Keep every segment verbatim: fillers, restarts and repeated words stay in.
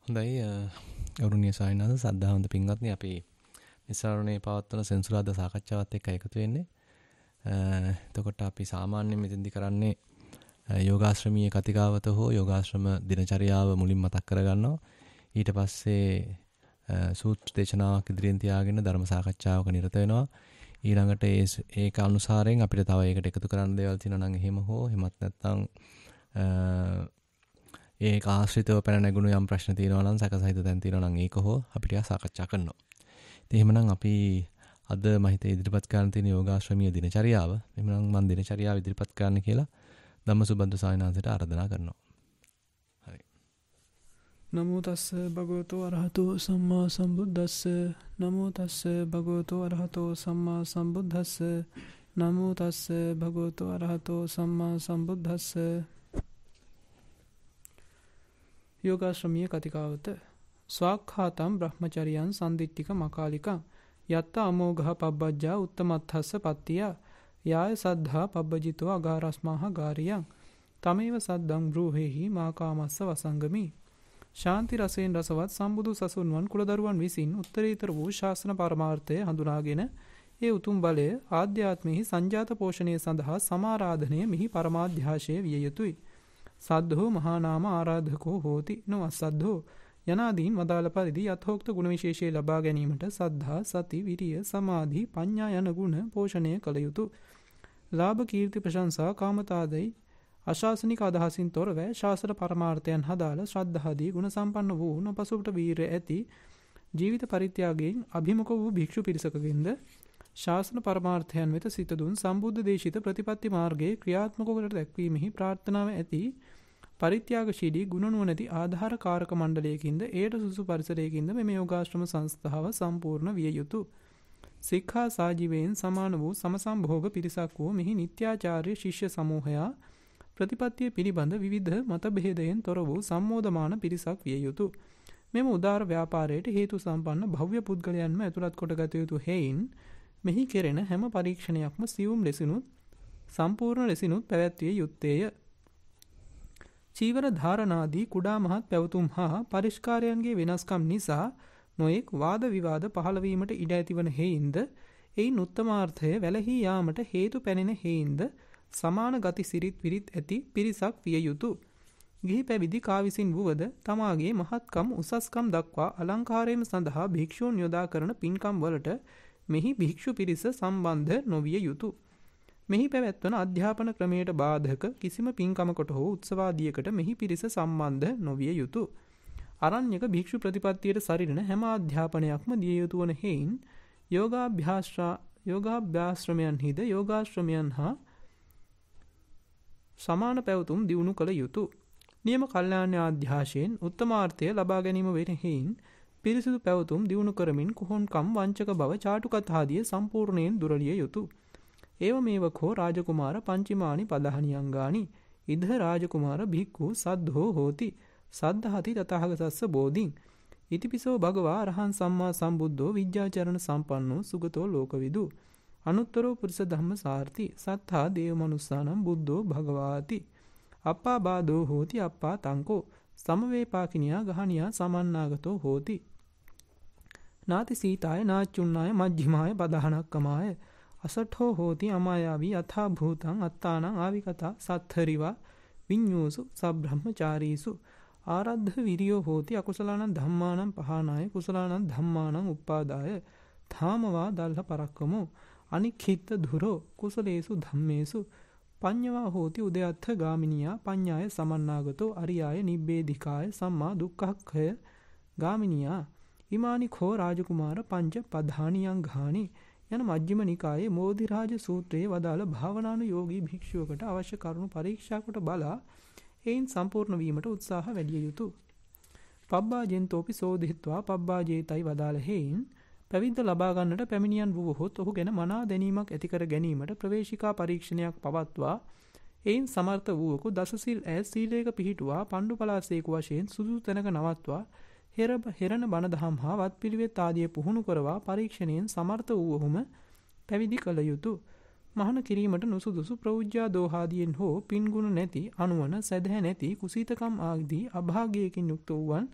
හොඳයි ගෞරවනීය සායනාද සද්ධාවන්ත පින්වත්නි අපි නිසරණේ පවත්වන සෙන්සුරාදා සාකච්ඡාවත් එක්ක එකතු වෙන්නේ. එතකොට අපි සාමාන්‍යයෙන් මෙතෙන්දි කරන්නේ යෝගාශ්‍රමීය කතිකාවත හෝ යෝගාශ්‍රම දිනචරියාව මුලින් මතක් කරගන්නවා. ඊට පස්සේ සූත්‍ර දේශනාවක් ඉදිරියෙන් තියාගෙන ධර්ම සාකච්ඡාවක නිරත වෙනවා. ඊළඟට ඒ ඒක අනුසාරයෙන් අපිට තව ඒකට එකතු කරන්න දේවල් තියෙනවා නම් එහෙම හෝ එහෙමත් නැත්නම් ඒක ආශ්‍රිතව පැන නැගුණු යම් ප්‍රශ්න තියෙනවා නම් සැකසහිත තැන් තියෙනවා නම් ඒක හෝ අපිට සාකච්ඡා කරනවා. ඉතින් එහෙමනම් අපි අද මම හිතේ ඉදිරිපත් කරන්න තියෙන යෝගාශ්‍රමීය දිනචරියාව එහෙමනම් මම දිනචරියාව ඉදිරිපත් කරන්න කියලා ධම්මසුබන්ත සායනාංශයට ආරාධනා කරනවා. හරි. නමෝ තස්ස භගවතෝ අරහතෝ සම්මා සම්බුද්දස්ස නමෝ තස්ස භගවතෝ අරහතෝ සම්මා සම්බුද්දස්ස නමෝ තස්ස භගවතෝ අරහතෝ සම්මා සම්බුද්දස්ස. යෝගාශ්‍රමීය කතිකාවත ස්වාක්ඛාතම් බ්‍රහ්මචරියං සම්දිට්ඨික මකාලිකං යත්ත අමෝඝ පබ්බජ්ජා උත්තමත්ථස්ස පත්තිය යාය සද්ධා පබ්බජිතෝ අගාරස්මහා ගාරියං තමේව සද්දං බ්‍රූහෙහි මාකාමස්ස වසංගමි. ශාන්ති රසයෙන් රසවත් සම්බුදු සසුන්වන් කුලදරුවන් විසින් උත්තරීතර වූ ශාසන පරමාර්ථය හඳුනාගෙන ඒ උතුම් බලය ආධ්‍යාත්මෙහි සංජාත පෝෂණය සඳහා සමාරාධනය මිහි පරමාධ්‍යාශය විය යුතුයි. සද්ධෝ මහානාම ආරාධකෝ හෝති නොඅසද්ධෝ යනාදීන් වදාළ පරිදි යථෝක්ත ගුණ විශේෂය ලබා ගැනීමට සද්ධා සති විරිය සමාධි ප්‍රඥා යන ගුණ පෝෂණය කළ යුතුය. ලාභ කීර්ති ප්‍රශංසා කාමතාදී අශාසනික අදහසින් තොරව ශාසන පරමාර්ථයන් හදාළ ශ්‍රද්ධාදී ගුණ සම්පන්න වූ නොපසුබට වීරය ඇති ජීවිත පරිත්‍යාගයෙන් අභිමුඛ වූ භික්ෂු පිරිසකගෙන්ද ශාසන පරමාර්ථයන් වෙත සිත දුන් සම්බුද්ධ දේශිත ප්‍රතිපත්ති මාර්ගයේ ක්‍රියාත්මක කොට දැක්වීමෙහි ප්‍රාර්ථනාව ඇති පරිත්‍යාගශීලී ගුණ නුවණැති ආධාර කාරක මණ්ඩලයකින්ද එයට සුසු පරිසරයකින්ද මෙම යෝගාශ්‍රම සංස්ථාව සම්පූර්ණ විය යුතුය. සික්ඛා සාජීවයෙන් සමාන වූ සමසම්භෝග පිරිසක් වූ මෙහි නිත්‍යාචාර්ය ශිෂ්‍ය සමූහයා ප්‍රතිපත්තිය පිළිබඳ විවිධ මතභේදයෙන් තොර වූ සම්මෝධමාන පිරිසක් විය යුතුය. මෙම උදාර ව්‍යාපාරයට හේතු සම්පන්න භව්‍ය පුද්ගලයන්ම ඇතුළත් කොට ගත යුතු හේයින් මෙහි කෙරෙන හැම පරීක්ෂණයක්ම සියුම් ලෙසිනුත් සම්පූර්ණ ලෙසිනුත් පැවැත්විය යුත්තේය. චීවර ධාරණාදී කුඩා මහත් පැවතුම් හා පරිස්කාරයන්ගේ වෙනස්කම් නිසා නොයෙක් වාද විවාද පහළ වීමට ඉඩ ඇතිවන හේයින්ද එයින් උත්තමාර්ථය වැළහී යාමට හේතු පැනෙන හේයින්ද සමාන ගති සිරිත් විරිත් ඇති පිරිසක් විය යුතුය. ගිහි පැවිදි කා විසින් වුවද තමාගේ මහත්කම් උසස්කම් දක්වා අලංකාරයම සඳහා භික්ෂූන් යොදා කරන පින්කම් වලට මෙහි භික්ෂු පිරිස සම්බන්ධ නොවිය යුතුය. මෙහි පැවැත්වන අධ්‍යාපන ක්‍රමයට බාධක කිසිම පින්කමකට හෝ උත්සවාදියකට මෙහි පිරිස සම්බන්ධ නොවිය යුතුය. අරණ්‍යක භික්ෂු ප්‍රතිපත්තියට සරිලන හැම අධ්‍යාපනයක්ම දිය යුතු වන හේයින් යෝගාභ්‍යාශ්‍රා යෝගාභ්‍යාශ්‍රමයන්හිද යෝගාශ්‍රමයන් හා සමාන පැවතුම් දියුණු කළ යුතුය. නියම කල්යාණ ආධ්‍යාශයෙන් උත්තමාර්ථය ලබා ගැනීම වෙන හේයින් පිරිසිදු පැවතුම් දියුණු කරමින් කුහුන්කම් වංචක බව චාටුකතාදිය සම්පූර්ණයෙන් දුරලිය යුතුය. ඒව මේවකෝ රාජකුමාර පංචිමානි පදහනියංගානි ඉද රාජකුමාර භික්ඛු සද්ධෝ හෝති සද්ධාති තථාගතස්ස බෝධින් ඉතිපිසෝ භගවා අරහං සම්මා සම්බුද්ධෝ විද්‍යාචරණ සම්පන්නෝ සුගතෝ ලෝකවිදු අනුත්තරෝ පුරිස ධම්ම සාර්ථි සත්තා දේව මනුස්සානම් බුද්ධෝ භගවාති අප්පා බාදෝ හෝති අප්පා තංකෝ සමවේපාකිනියා ගහනියා සමන්නාගතෝ හෝති නාති සීතාය නාචුන්නාය මජ්ජිමාය පදහනක්කමාය අසට්ඨෝ හෝති අමායාවී අථා භූතං අත්තානං ආවිකතා සත්ථරිවා විඤ්ඤෝසු සබ්‍රහ්මචාරීසු ආරද්ධ විරියෝ හෝති අකුසලානං ධම්මානං පහනාය කුසලානං ධම්මානං උප්පාදාය ධාමවා දල්හ පරක්කමෝ අනික්ඛිත ධුරෝ කුසලේසු ධම්මේසු පඤ්ඤවා හෝති උදයත්ථ ගාමිනියා පඤ්ඤාය සමන්නාගතෝ අරියාය නිබ්බේධිකාය සම්මා දුක්ඛක්ඛය ගාමිනියා ඉමානි khෝ රාජකුමාර පංච පධානියං ඝානි යන මජ්ක්‍ධිම නිකායේ මෝධිරාජ සූත්‍රයේ වදාළ භාවනානුයෝගී භික්ෂුවකට අවශ්‍ය කරුණු පරීක්ෂා කොට බලා එයින් සම්පූර්ණ වීමට උත්සාහ වැඩිය යුතුය. පබ්බාජෙන්තෝපි සෝදිත්වා පබ්බාජේතයි වදාළ හේයින් පැවිද්ද ලබා ගන්නට පැමිණියන් වූහොත් ඔහු ගැන මනා දැනීමක් ඇති කර ගැනීමට ප්‍රවේශිකා පරීක්ෂණයක් පවත්වා එයින් සමර්ථ වූවකු දසසිල් ඈ සීලයක පිහිටුවා පණ්ඩු පලාසේකු වශයෙන් සුදුසු තැනක නවත්වා හෙර හෙරණ බණ දහම් හා වත් පිළිවෙත් ආදිය පුහුණු කරවා පරීක්ෂණයෙන් සමර්ථ වූවහුම පැවිදි කළ යුතුය. මහාන කිරීමට නුසුදුසු ප්‍රෞජ්‍යා දෝහාදියෙන් හෝ පින්ගුණ නැති අනුවන සැදැහැ නැති කුසීතකම් ආදී අභාග්‍යයකින් යුක්ත වූවන්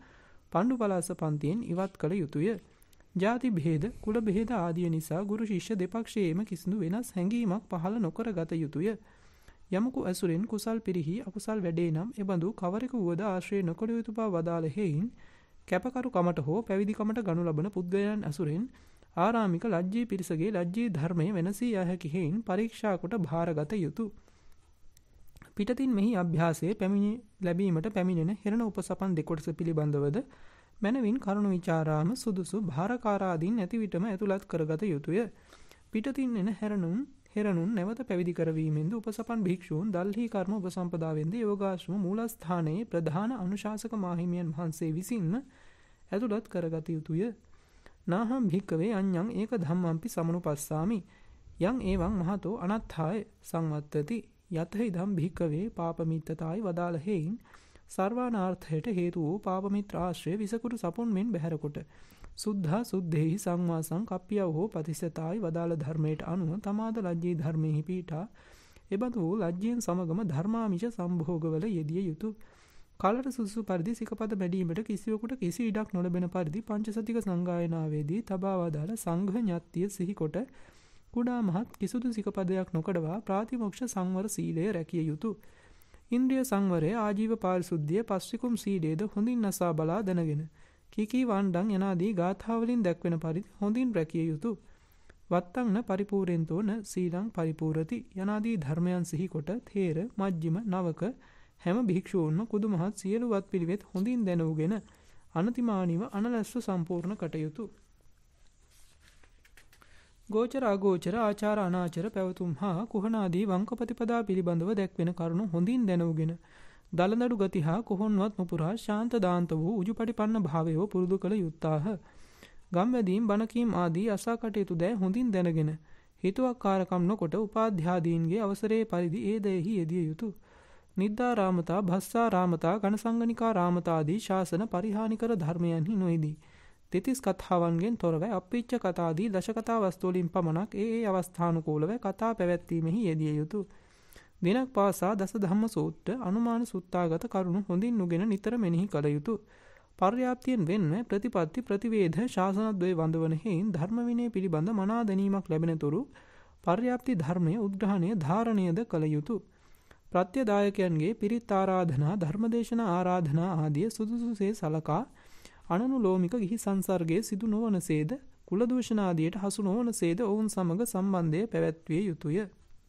පණ්ඩු පලාස පන්තියෙන් ඉවත් කළ යුතුය. ජාති භේද, කුල භේද ආදිය නිසා ගුරු ශිෂ්‍ය දෙපක්ෂයේම කිසිදු වෙනස් හැඟීමක් පහළ නොකර ගත යුතුය. යමකු ඇසුරෙන් කුසල් පිරිහි අකුසල් වැඩේ නම් එබඳු කවරෙකු වුවද ආශ්‍රය නොකළ යුතු බව වදාළ හේයින් කැපකරු කමට හෝ පැවිදිකමට ගනු ලබන පුද්ගලයන් ඇසුරෙන් ආරාමික ලජ්ජී පිරිසගේ ලජ්ජී ධර්මය වෙනසී යා හැකි හේයින් පරීක්ෂා කොට භාරගත යුතුය. පිටතින් මෙහි අභ්‍යාසයේ පැමිණි ලැබීමට පැමිණෙන හෙරණ උපසපන් දෙකොටස පිළිබඳවද මැනවින් කරුණු විචාරාම සුදුසු භාරකාරාදීන් ඇති විටම ඇතුළත් කරගත යුතුය. පිටතින් එන හැරණුන් හෙරණුන් නැවත පැවිදි කරවීමෙන්ද උපසපන් භික්ෂූන් දල්හි කර්ම උපසම්පදාවෙන්ද යෝගාශ්‍රම මූලස්ථානයේ ප්‍රධාන අනුශාසක මාහිමියන් වහන්සේ විසින්ම ඇතුළත් කරගත යුතුය. නාහම් භික්කවේ අඤ්ඤං ඒක ධම්මම්පි සමනුපස්සාමි යං ඒවං මහතෝ අනත්ථාය සංවත්තති යතහි ධම් භික්කවේ පාපමිත්තතායි වදාළ හේයින් සර්වානාර්ථයට හේතු වූ පාපමිත්‍ර ආශ්‍රය විසකුරු සපුන් මෙන් බැහැරකොට සුද්ධා සුද්ධෙහි සංවාසං කප්පියව හෝ පතිස්සතායි වදාළ ධර්මයට අනුව තමාද ලජ්ජී ධර්මයෙහි පීඨා එබඳු වූ ලජ්ජයෙන් සමගම ධර්මාමිෂ සම්භෝගවල යෙදිය යුතුය. කලට සුසු පරිදි සිකපද බැඩීමට කිසිවෙකුට කිසි ඉඩක් නොලැබෙන පරිදි පංචසතික සංගායනාවේදී තබා වදාළ සංඝ ඥාත්තිය සිහිකොට කුඩා මහත් කිසිදු සිකපදයක් නොකඩවා ප්‍රාතිමොක්ෂ සංවර සීලය රැකිය යුතුය. ඉන්ද්‍රිය සංවරය ආජීව පාරිශුද්ධිය පස්සිකුම් සීලයේද හොඳින් නසා බලා දැනගෙන කීකී වණ්ඩං යනාදී ගාථාවලින් දැක්වෙන පරිදි හොඳින් රැකිය යුතුය. වත්තං න පරිපූර්ෙන්තෝ න සීලං පරිපූර්ති යනාදී ධර්මයන් සිහිකොට තේර මජ්ජිම නවක හැම භික්ෂූන්ම කුදු මහත් සියලු වත් පිළිවෙත් හොඳින් දැනුගෙන අනතිමානීව අනලස්ව සම්පූර්ණ කටයුතු. ගෝචර අගෝචර ආචාර අනාචර පැවතුම් හා කුහනාදී වංක ප්‍රතිපදා පිළිබඳව දැක්වෙන කරුණු හොඳින් දැනුගෙන දලදඩු ගති හා කොහොන්වත් නොපුරා ශාන්ත දාන්ත වූ උජුපටිපන්න භාවයෝ පුරුදු කළ යුත්තාහ. ගම්වැදීම් බණකීම් ආදී අසා කටයුතු දෑ හොඳින් දැනගෙන හිතුවක්කාරකම් නොකොට උපාධ්‍යාදීන්ගේ අවසරයේ පරිදි ඒ දයෙහි යෙදිය යුතුය. නිද්දාරාමතා, භස්සාරාමතා, ගණසංගනිකාරාමතාදී ශාසන පරිහානිකර ධර්මයන්හි නොයදී තෙතිස් කතාවන්ගෙන් තොරව අප්පිච්ච කතාදී දශකතා වස්තුවලින් පමණක් ඒ ඒ අවස්ථානුකූලව කතා පැවැත්වීමෙහි යෙදිය යුතුය. දිනක් පාසා දස ධම්ම සූත්‍ර අනුමාන සුත්තාගත කරුණු හොඳින් නුගෙන නිතර මෙනෙහි කළ යුතුය. පර්යාප්තියෙන් වෙන්ව ප්‍රතිපත්ති ප්‍රතිවේධ ශාසනද්වය වඳවන හේයින් ධර්ම විනය පිළිබඳ මනා දැනීමක් ලැබෙන තුරු පර්යාප්ති ධර්මය උද්ග්‍රහණය ධාරණයද කළ යුතුය. ප්‍රත්‍යදායකයන්ගේ පිරිත් ආරාධනා, ධර්මදේශනා ආරාධනා ආදිය සුදුසුසේ සලකා අනනුලෝමික ගිහි සංසර්ගයේ සිදු නොවනසේද කුලදූෂණ ආදියට හසු නොවනසේද ඔවුන් සමග සම්බන්ධය පැවැත්විය යුතුය.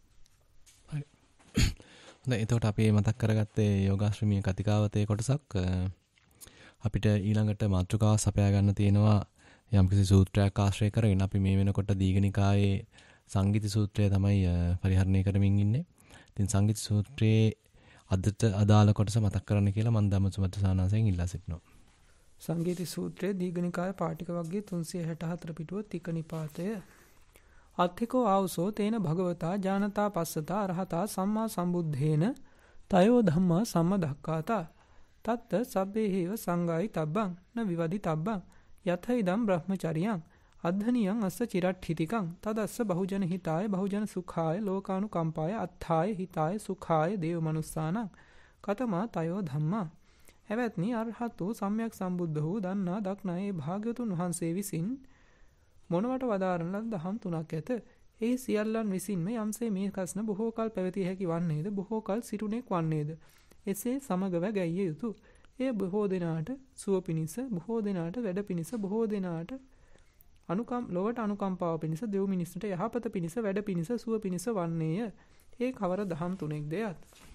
හොඳයි, එතකොට අපි මතක් කරගත්තේ යෝගාශ්‍රමීය කතිකාවතේ කොටසක්. අපිට ඊළඟට මාතෘකාව සපයා ගන්න තියෙනවා යම්කිසි සූත්‍රයක් ආශ්‍රය කරගෙන. අපි මේ වෙනකොට දීඝනිකායේ සංගීති සූත්‍රය තමයි පරිහරණය කරමින් ඉන්නේ. ඉතින් සංගීති සූත්‍රයේ අදට අදාළ කොටස මතක් කරන්න කියලා මම ධම්මසුමත සානාසයෙන් ඉල්ලා සිටිනවා. සංගීති සූත්‍රයේ දීඝනිකාය පාටික වර්ගයේ තුන්සිය හැට හතර පිටුව තික නිපාතය. අත්ථිකෝ ආවසෝ තේන භගවතා ජානතා පස්සතා අරහතා සම්මා සම්බුද්ධේන තයෝ ධම්මා සම්මදක්ඛාතා තත්ත සබ්බේහේව සංගායි තබ්බං න විවදි තබ්බං යත ඉදම් බ්‍රහ්මචරියං අද්ධනියං අස්ස චිරට්ඨිතිකං තදස්ස බහුජන හිතාය බහුජන සුඛාය ලෝකානුකම්පාය අත්ථාය හිතාය සුඛාය දේව මනුස්සානං කතමා තයෝ ධම්මා. හැවැත්නි අරහත් වූ සම්්‍යක් සම්බුද්ධ වූ දන්නා දක්නා ඒ භාග්‍යවතුන් වහන්සේ විසින් මොනවට වදාරන ලද දහම් තුනක් ඇත. ඒ සියල්ලන් විසින්ම යම්සේ මේ කස්න බොහෝ කල් පැවතිය හැකි වන්නේද බොහෝ කල් සිටුනෙක් වන්නේද එසේ සමගව ගැයිය යුතුය. එය බොහෝ දෙනාට සුව පිණිස, බොහෝ දෙනාට වැඩ පිණිස, බොහෝ දෙනාට අනුකම් ලොවට අනුකම්පාව පිණිස, දෙව් මිනිසුන්ට යහපත පිණිස, වැඩ පිණිස, සුව පිණිස වන්නේය. ඒ කවර දහම් තුනෙක්ද යත්.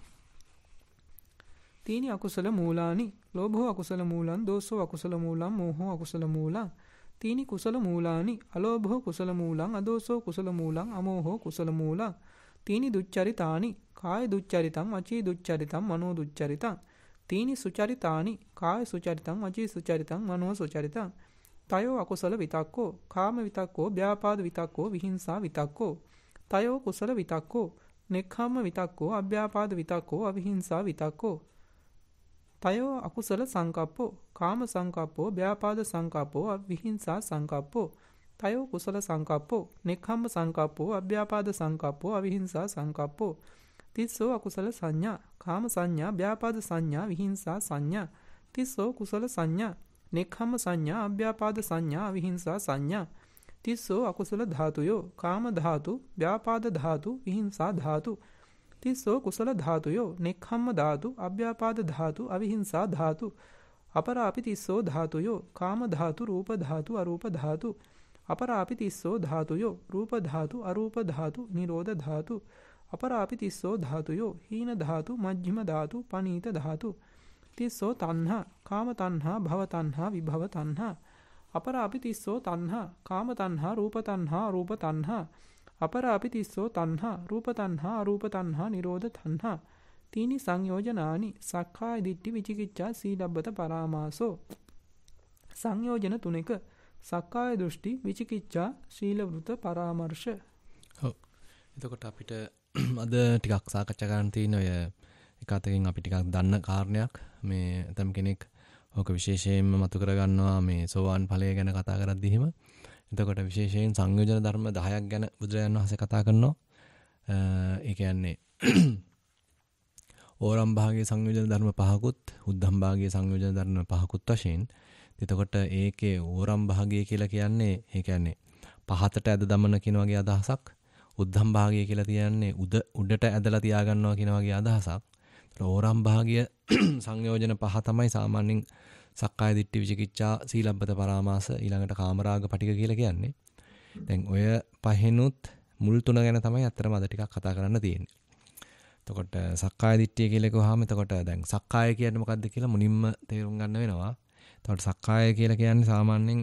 තීනි අකුසල මූලානි ලෝභෝ අකුසල මූලං, දෝසෝ අකුසල මූලං, මෝහෝ අකුසල මූලං. තීනි කුසල මූලානි අලෝභෝ කුසල මූලං, අදෝසෝ කුසල මූලං, අමෝහෝ කුසල මූලං. තීනි දුච්චරිතානි කාය දුච්චරිතං, වචී දුච්චරිතං, මනෝ දුච්චරිතං. තීනි සුචරිතානි කාය සුචරිතං, වචී සුචරිතං, මනෝ සුචරිතං. තයෝ අකුසල විතක්කෝ කාම විතක්කෝ, ව්‍යාපාද විතක්කෝ, විහිංසා විතක්කෝ. තයෝ කුසල විතක්කෝ නෙක්ඛම්ම විතක්කෝ, අව්‍යාපාද විතක්කෝ, අවිහිංසා විතක්කෝ. තයෝ අකුසල සංකප්පෝ කාම සංකප්පෝ, ව්‍යාපාද සංකප්පෝ, අවිහිංසා සංකප්පෝ. තයෝ කුසල සංකප්පෝ නෙක්ඛම්ම සංකප්පෝ, අව්‍යාපාද සංකප්පෝ, අවිහිංසා සංකප්පෝ. තිස්සෝ අකුසල සංඥා කාම සංඥා, ව්‍යාපාද සංඥා, විහිංසා සංඥා. තිස්සෝ කුසල සංඥා නෙක්ඛම්ම සංඥා, අභ්‍යාපාද සංඥා, විහිංසා සංඥා. තිස්සෝ අකුසල ධාතුයෝ. කාම ධාතු, ව්‍යාපාද ධාතු, විහිංසා ධාතු. තිස්සෝ කුසල ධාතුයෝ. නෙක්ඛම්ම ධාතු, අභ්‍යාපාද ධාතු, අවිහිංසා ධාතු. අපරාපි තිස්සෝ ධාතුයෝ. කාම ධාතු, රූප ධාතු, අරූප ධාතු. අපරාපි තිස්සෝ ධාතුයෝ. රූප ධාතු, අරූප ධාතු, නිරෝධ ධාතු. අපරාපි තිස්සෝ ධාතුයෝ. හීන ධාතු, මජ්ක්‍ධිම ධාතු, පනීත ධාතු. තිස්සෝ තණ්හා, කාම තණ්හා, භව තණ්හා, විභව තණ්හා. අපරාපි තිස්සෝ තණ්හා, කාම තණ්හා, රූප තණ්හා, අරූප තණ්හා. අපරාපි තිස්සෝ තණ්හා, රූප තණ්හා, අරූප තණ්හා, නිරෝධ තණ්හා. තීනි සංයෝජනානි සක්කාය දිට්ඨි විචිකිච්ඡා සීලබ්බත පරාමාසෝ. සංයෝජන තුනක සක්කාය දෘෂ්ටි, විචිකිච්ඡා, ශීලවෘත පරාමර්ශ. ඔව්. එතකොට අපිට අද ටිකක් සාකච්ඡා කරන්න තියෙන ඔය එක අතකින් අපි ටිකක් දන්න කාරණයක් මේ ඇතම් කෙනෙක් ඕක විශේෂයෙන්ම මතු කරගන්නවා මේ සෝවාන් ඵලය ගැන කතා කරද්දී හිම. එතකොට විශේෂයෙන් සංයෝජන ධර්ම දහයක් ගැන බුදුරජාණන් වහන්සේ කතා කරනවා. ඒ කියන්නේ ඕරම් භාගයේ සංයෝජන ධර්ම පහකුත්, උද්ධම් භාගයේ සංයෝජන ධර්ම පහකුත් වශයෙන්. එතකොට ඒකේ ඕරම් භාගය කියලා කියන්නේ ඒ කියන්නේ පහතට ඇද දමන කියන වගේ අදහසක්. උද්ධම් භාගය කියලා කියන්නේ උද උඩට ඇදලා තියාගන්නවා කියන වගේ අදහසක්. ඕරම් භාගය සංයෝජන පහ තමයි සාමාන්‍යයෙන් සක්කාය දිට්ඨි, විචිකිච්ඡා, සීලබ්බත පරාමාස, ඊළඟට කාමරාග පටික කියලා කියන්නේ. දැන් ඔය පහෙනුත් මුල් තුන ගැන තමයි අත්‍තරම අද ටිකක් කතා කරන්න තියෙන්නේ. එතකොට සක්කාය දිට්ඨිය කියලා කිව්වහම එතකොට දැන් සක්කාය කියන්නේ මොකක්ද කියලා මුලින්ම තේරුම් ගන්න වෙනවා. එතකොට සක්කාය කියලා කියන්නේ සාමාන්‍යයෙන්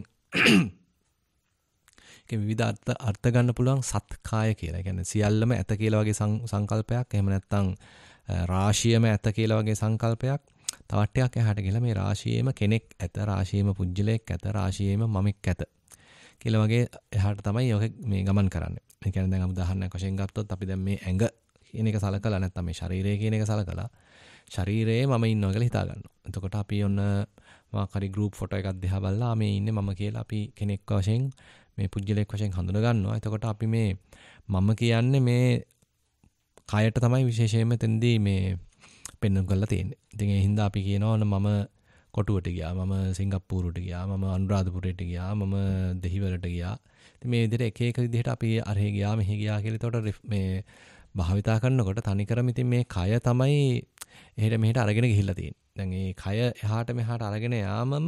ඒක විවිධ අර්ථ අර්ථ ගන්න පුළුවන් සත්කාය කියලා. ඒ කියන්නේ සියල්ලම ඇත කියලා වගේ සංකල්පයක්. එහෙම නැත්නම් රාශියම ඇත කියලා වගේ සංකල්පයක්. තවත් ටිකක් එහාට ගිහලා මේ රාශියේම කෙනෙක් ඇත, රාශියේම පුජ්‍යලයක් ඇත, රාශියේම මමෙක් ඇත කියලා වගේ එහාට තමයි ඔක මේ ගමන් කරන්නේ. ඒ කියන්නේ දැන් උදාහරණයක් වශයෙන් ගත්තොත් අපි දැන් මේ ඇඟ කියන එක සලකලා නැත්නම් මේ ශරීරය කියන එක සලකලා ශරීරයේ මම ඉන්නවා කියලා හිතා ගන්නවා. එතකොට අපි ඔන්න මොකක් හරි group photo එකක් දිහා බලලා මේ ඉන්නේ මම කියලා අපි කෙනෙක් වශයෙන් මේ පුජ්‍යලයක් වශයෙන් හඳුනා ගන්නවා. එතකොට අපි මේ මම කියන්නේ මේ කයට තමයි විශේෂයෙන්ම තෙන්දී මේ පෙන්වන්න කරලා තියෙන්නේ. ඉතින් ඒ හින්දා අපි කියනවා මම කොටුවට ගියා, මම සිංගප්පූරුවට ගියා, මම අනුරාධපුරයට ගියා, මම දෙහිවලට ගියා. ඉතින් මේ විදිහට එක එක විදිහට අපි අරහෙ ගියා, මෙහෙ ගියා කියලා එතකොට මේ භාවිතා කරනකොට තනිකරම ඉතින් මේ කය තමයි එහෙට මෙහෙට අරගෙන ගිහිල්ලා තියෙන්නේ. දැන් මේ කය එහාට මෙහාට අරගෙන යාමම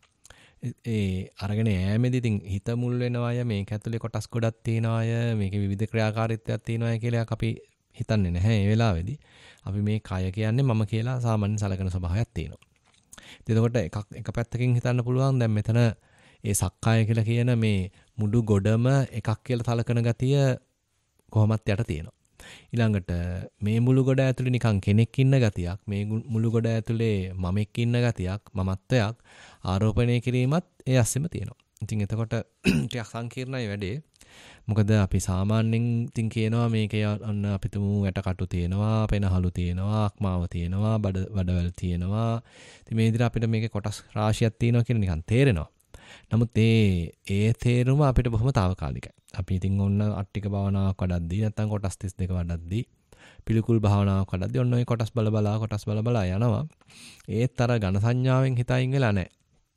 ඒ අරගෙන යෑමේදී ඉතින් හිත මුල් වෙනවා අය, මේක ඇතුලේ කොටස් ගොඩක් තියෙනවා අය, මේකේ විවිධ ක්‍රියාකාරීත්වයක් තියෙනවා අය කියලා අපි හිතන්නේ නැහැ මේ වෙලාවේදී. අපි මේ කය කියන්නේ මම කියලා සාමාන්‍ය සලකන ස්වභාවයක් තියෙනවා. ඉතින් එතකොට එකක් එක පැත්තකින් හිතන්න පුළුවන් දැන් මෙතන ඒ සක්කාය කියලා කියන මේ මුඩු ගොඩම එකක් කියලා සලකන ගතිය කොහොමත් යට තියෙනවා. ඊළඟට මේ මුළු ගොඩ ඇතුලේ නිකන් කෙනෙක් ඉන්න ගතියක්, මේ මුළු ගොඩ ඇතුලේ මමෙක් ඉන්න ගතියක්, මමත්වයක් ආරෝපණය කිරීමත් ඒ අස්සෙම තියෙනවා. ඉතින් එතකොට ටිකක් සංකීර්ණයි වැඩේ. මොකද අපි සාමාන්‍යයෙන් ඉතින් කියනවා මේකේ අන්න අපි තුමු ඇටකටු තියෙනවා, පෙනහළු තියෙනවා, අක්මාව තියෙනවා, බඩ බඩවැල් තියෙනවා. ඉතින් මේ විදිහට අපිට මේකේ කොටස් රාශියක් තියෙනවා කියන නිකන් තේරෙනවා. නමුත් ඒ ඒ තේරුම අපිට බොහොම తాවකාලිකයි. අපි ඉතින් ඔන්න අට්ටික භාවනාවක් වඩද්දී නැත්නම් කොටස් තිස් දෙක වඩද්දී පිළිකුල් භාවනාවක් වඩද්දී ඔන්න ඔය කොටස් බල බලා කොටස් බල බලා යනවා. ඒත් අර ඝන සංඥාවෙන් හිතයින් වෙලා නැහැ.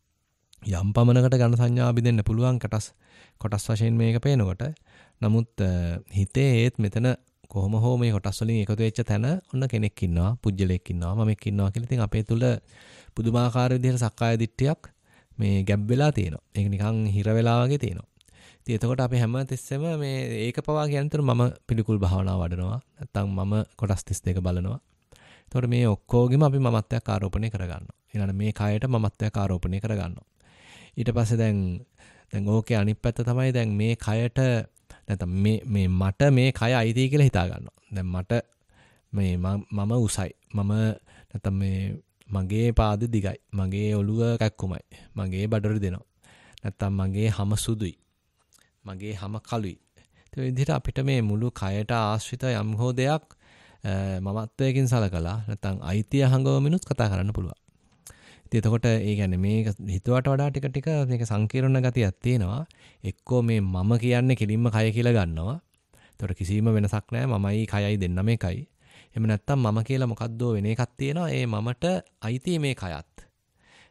යම් පමණකට ඝන සංඥාව බෙදෙන්න පුළුවන් කොටස් කොටස් වශයෙන් මේක පේනකොට. නමුත් හිතේ ඒත් මෙතන කොහොම හෝ මේ කොටස් වලින් එකතු වෙච්ච තැන ඔන්න කෙනෙක් ඉන්නවා, පුජ්‍යලයක් ඉන්නවා, මමෙක් ඉන්නවා කියලා ඉතින් අපේ තුල පුදුමාකාර විදිහට සක්කාය දිට්ඨියක් මේ ගැබ් වෙලා තියෙනවා. ඒක නිකන් හිර වෙලා වගේ තියෙනවා. ඉතින් එතකොට අපි හැම තිස්සෙම මේ ඒක පවා කියනතර මම පිළිකුල් භාවනාව වඩනවා. නැත්තම් මම කොටස් තිස් දෙක බලනවා. එතකොට මේ ඔක්කොගෙම අපි මමත්වයක් ආරෝපණය කරගන්නවා. ඊළඟ මේ කයට මමත්වයක් ආරෝපණය කරගන්නවා. ඊට පස්සේ දැන් දැන් ඕකේ අනිත් පැත්ත තමයි දැන් මේ කයට නැත්නම් මේ මේ මට මේ කය අයිති කියලා හිතා ගන්නවා. දැන් මට මේ මම උසයි. මම නැත්නම් මේ මගේ පාද දිගයි. මගේ ඔළුව කැක්කුමයි. මගේ බඩර දෙනවා. නැත්නම් මගේ හම සුදුයි. මගේ හම කළුයි. ඒ විදිහට අපිට මේ මුළු කයට ආශ්‍රිත යම් හෝ දෙයක් මමත්වයකින් සලකලා නැත්නම් අයිතිය හංගවමිනුත් කතා කරන්න පුළුවන්. ඉතින් එතකොට ඒ කියන්නේ මේක හිතුවට වඩා ටික ටික මේක සංකීර්ණ ගතියක් තියෙනවා. එක්කෝ මේ මම කියන්නේ කෙලින්ම කය කියලා ගන්නවා. එතකොට කිසිම වෙනසක් නැහැ. මමයි කයයි දෙන්නම එකයි. එහෙම නැත්නම් මම කියලා මොකද්දෝ වෙන එකක් තියෙනවා. ඒ මමට අයිති මේ කයත්.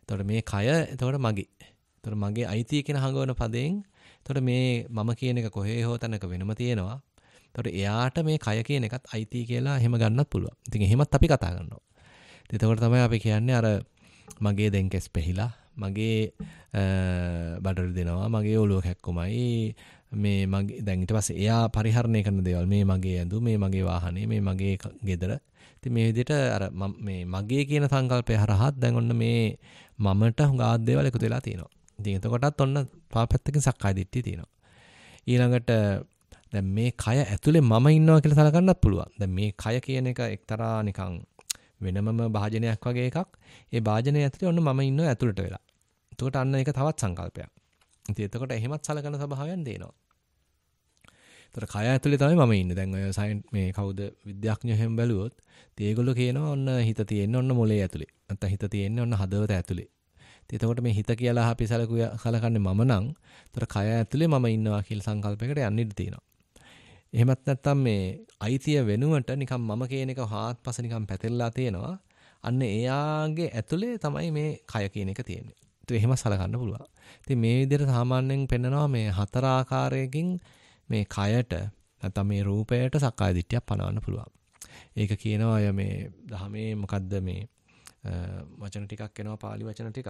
එතකොට මේ කය එතකොට මගේ. එතකොට මගේ අයිතිය කියන හඟවන පදයෙන් එතකොට මේ මම කියන එක කොහේ හෝ තැනක වෙනම තියෙනවා. එතකොට එයාට මේ කය කියන එකත් අයිති කියලා එහෙම ගන්නත් පුළුවන්. ඉතින් එහෙමත් අපි කතා කරනවා. එතකොට තමයි අපි කියන්නේ අර මගේ දැන් කෙස් පෙහිලා මගේ බඩර දෙනවා මගේ ඔළුව කැක්කුමයි මේ මගේ දැන් ඊට පස්සේ එයා පරිහරණය කරන දේවල් මේ මගේ ඇඳුම මේ මගේ වාහනේ මේ මගේ ගෙදර. ඉතින් මේ විදිහට අර මේ මගේ කියන සංකල්පය හරහාත් දැන් ඔන්න මේ මමට හුඟා දේවල් එකතු වෙලා තියෙනවා. ඉතින් එතකොටත් ඔන්න පාපැත්තකින් සක්කාය දිට්ඨිය තියෙනවා. ඊළඟට දැන් මේ කය ඇතුලේ මම ඉන්නවා කියලා සලකන්නත් පුළුවන්. දැන් මේ කය කියන එක එක්තරා නිකන් වෙනමම භාජනයක් වගේ එකක්. ඒ භාජනය ඇතුලේ ඔන්න මම ඉන්නවා ඇතුළට වෙලා. එතකොට අන්න ඒක තවත් සංකල්පයක්. ඉතින් එතකොට එහෙමත් සලකන ස්වභාවයක් දෙනවා. එතකොට කය ඇතුලේ තමයි මම ඉන්නේ. දැන් ඔය සයන්ස් මේ කවුද විද්‍යාඥයෝ එහෙම බැලුවොත් ඒගොල්ලෝ කියනවා ඔන්න හිත තියෙන්නේ ඔන්න මොලේ ඇතුලේ. නැත්නම් හිත තියෙන්නේ ඔන්න හදවත ඇතුලේ. ඉතින් එතකොට මේ හිත කියලා අපි සලකුවා සලකන්නේ මම නම් එතකොට කය ඇතුලේ මම ඉන්නවා කියලා සංකල්පයකට යන්න ඉඩ තියෙනවා. එහෙමත් නැත්නම් මේ අයිතිය වෙනුවට නිකන් මම කියන එක හාත්පස නිකන් පැතිරලා තියෙනවා. අන්න එයාගේ ඇතුලේ තමයි මේ කය කියන එක තියෙන්නේ. ඒක එහෙම සලකන්න පුළුවන්. ඉතින් මේ විදිහට සාමාන්‍යයෙන් පෙන්නනවා මේ හතර ආකාරයකින් මේ කයට නැත්නම් මේ රූපයට සක්කාය දිට්ඨියක් පනවන්න පුළුවන්. ඒක කියනවා අය මේ දහමේ මොකද්ද මේ වචන ටිකක් එනවා පාලි වචන ටිකක්.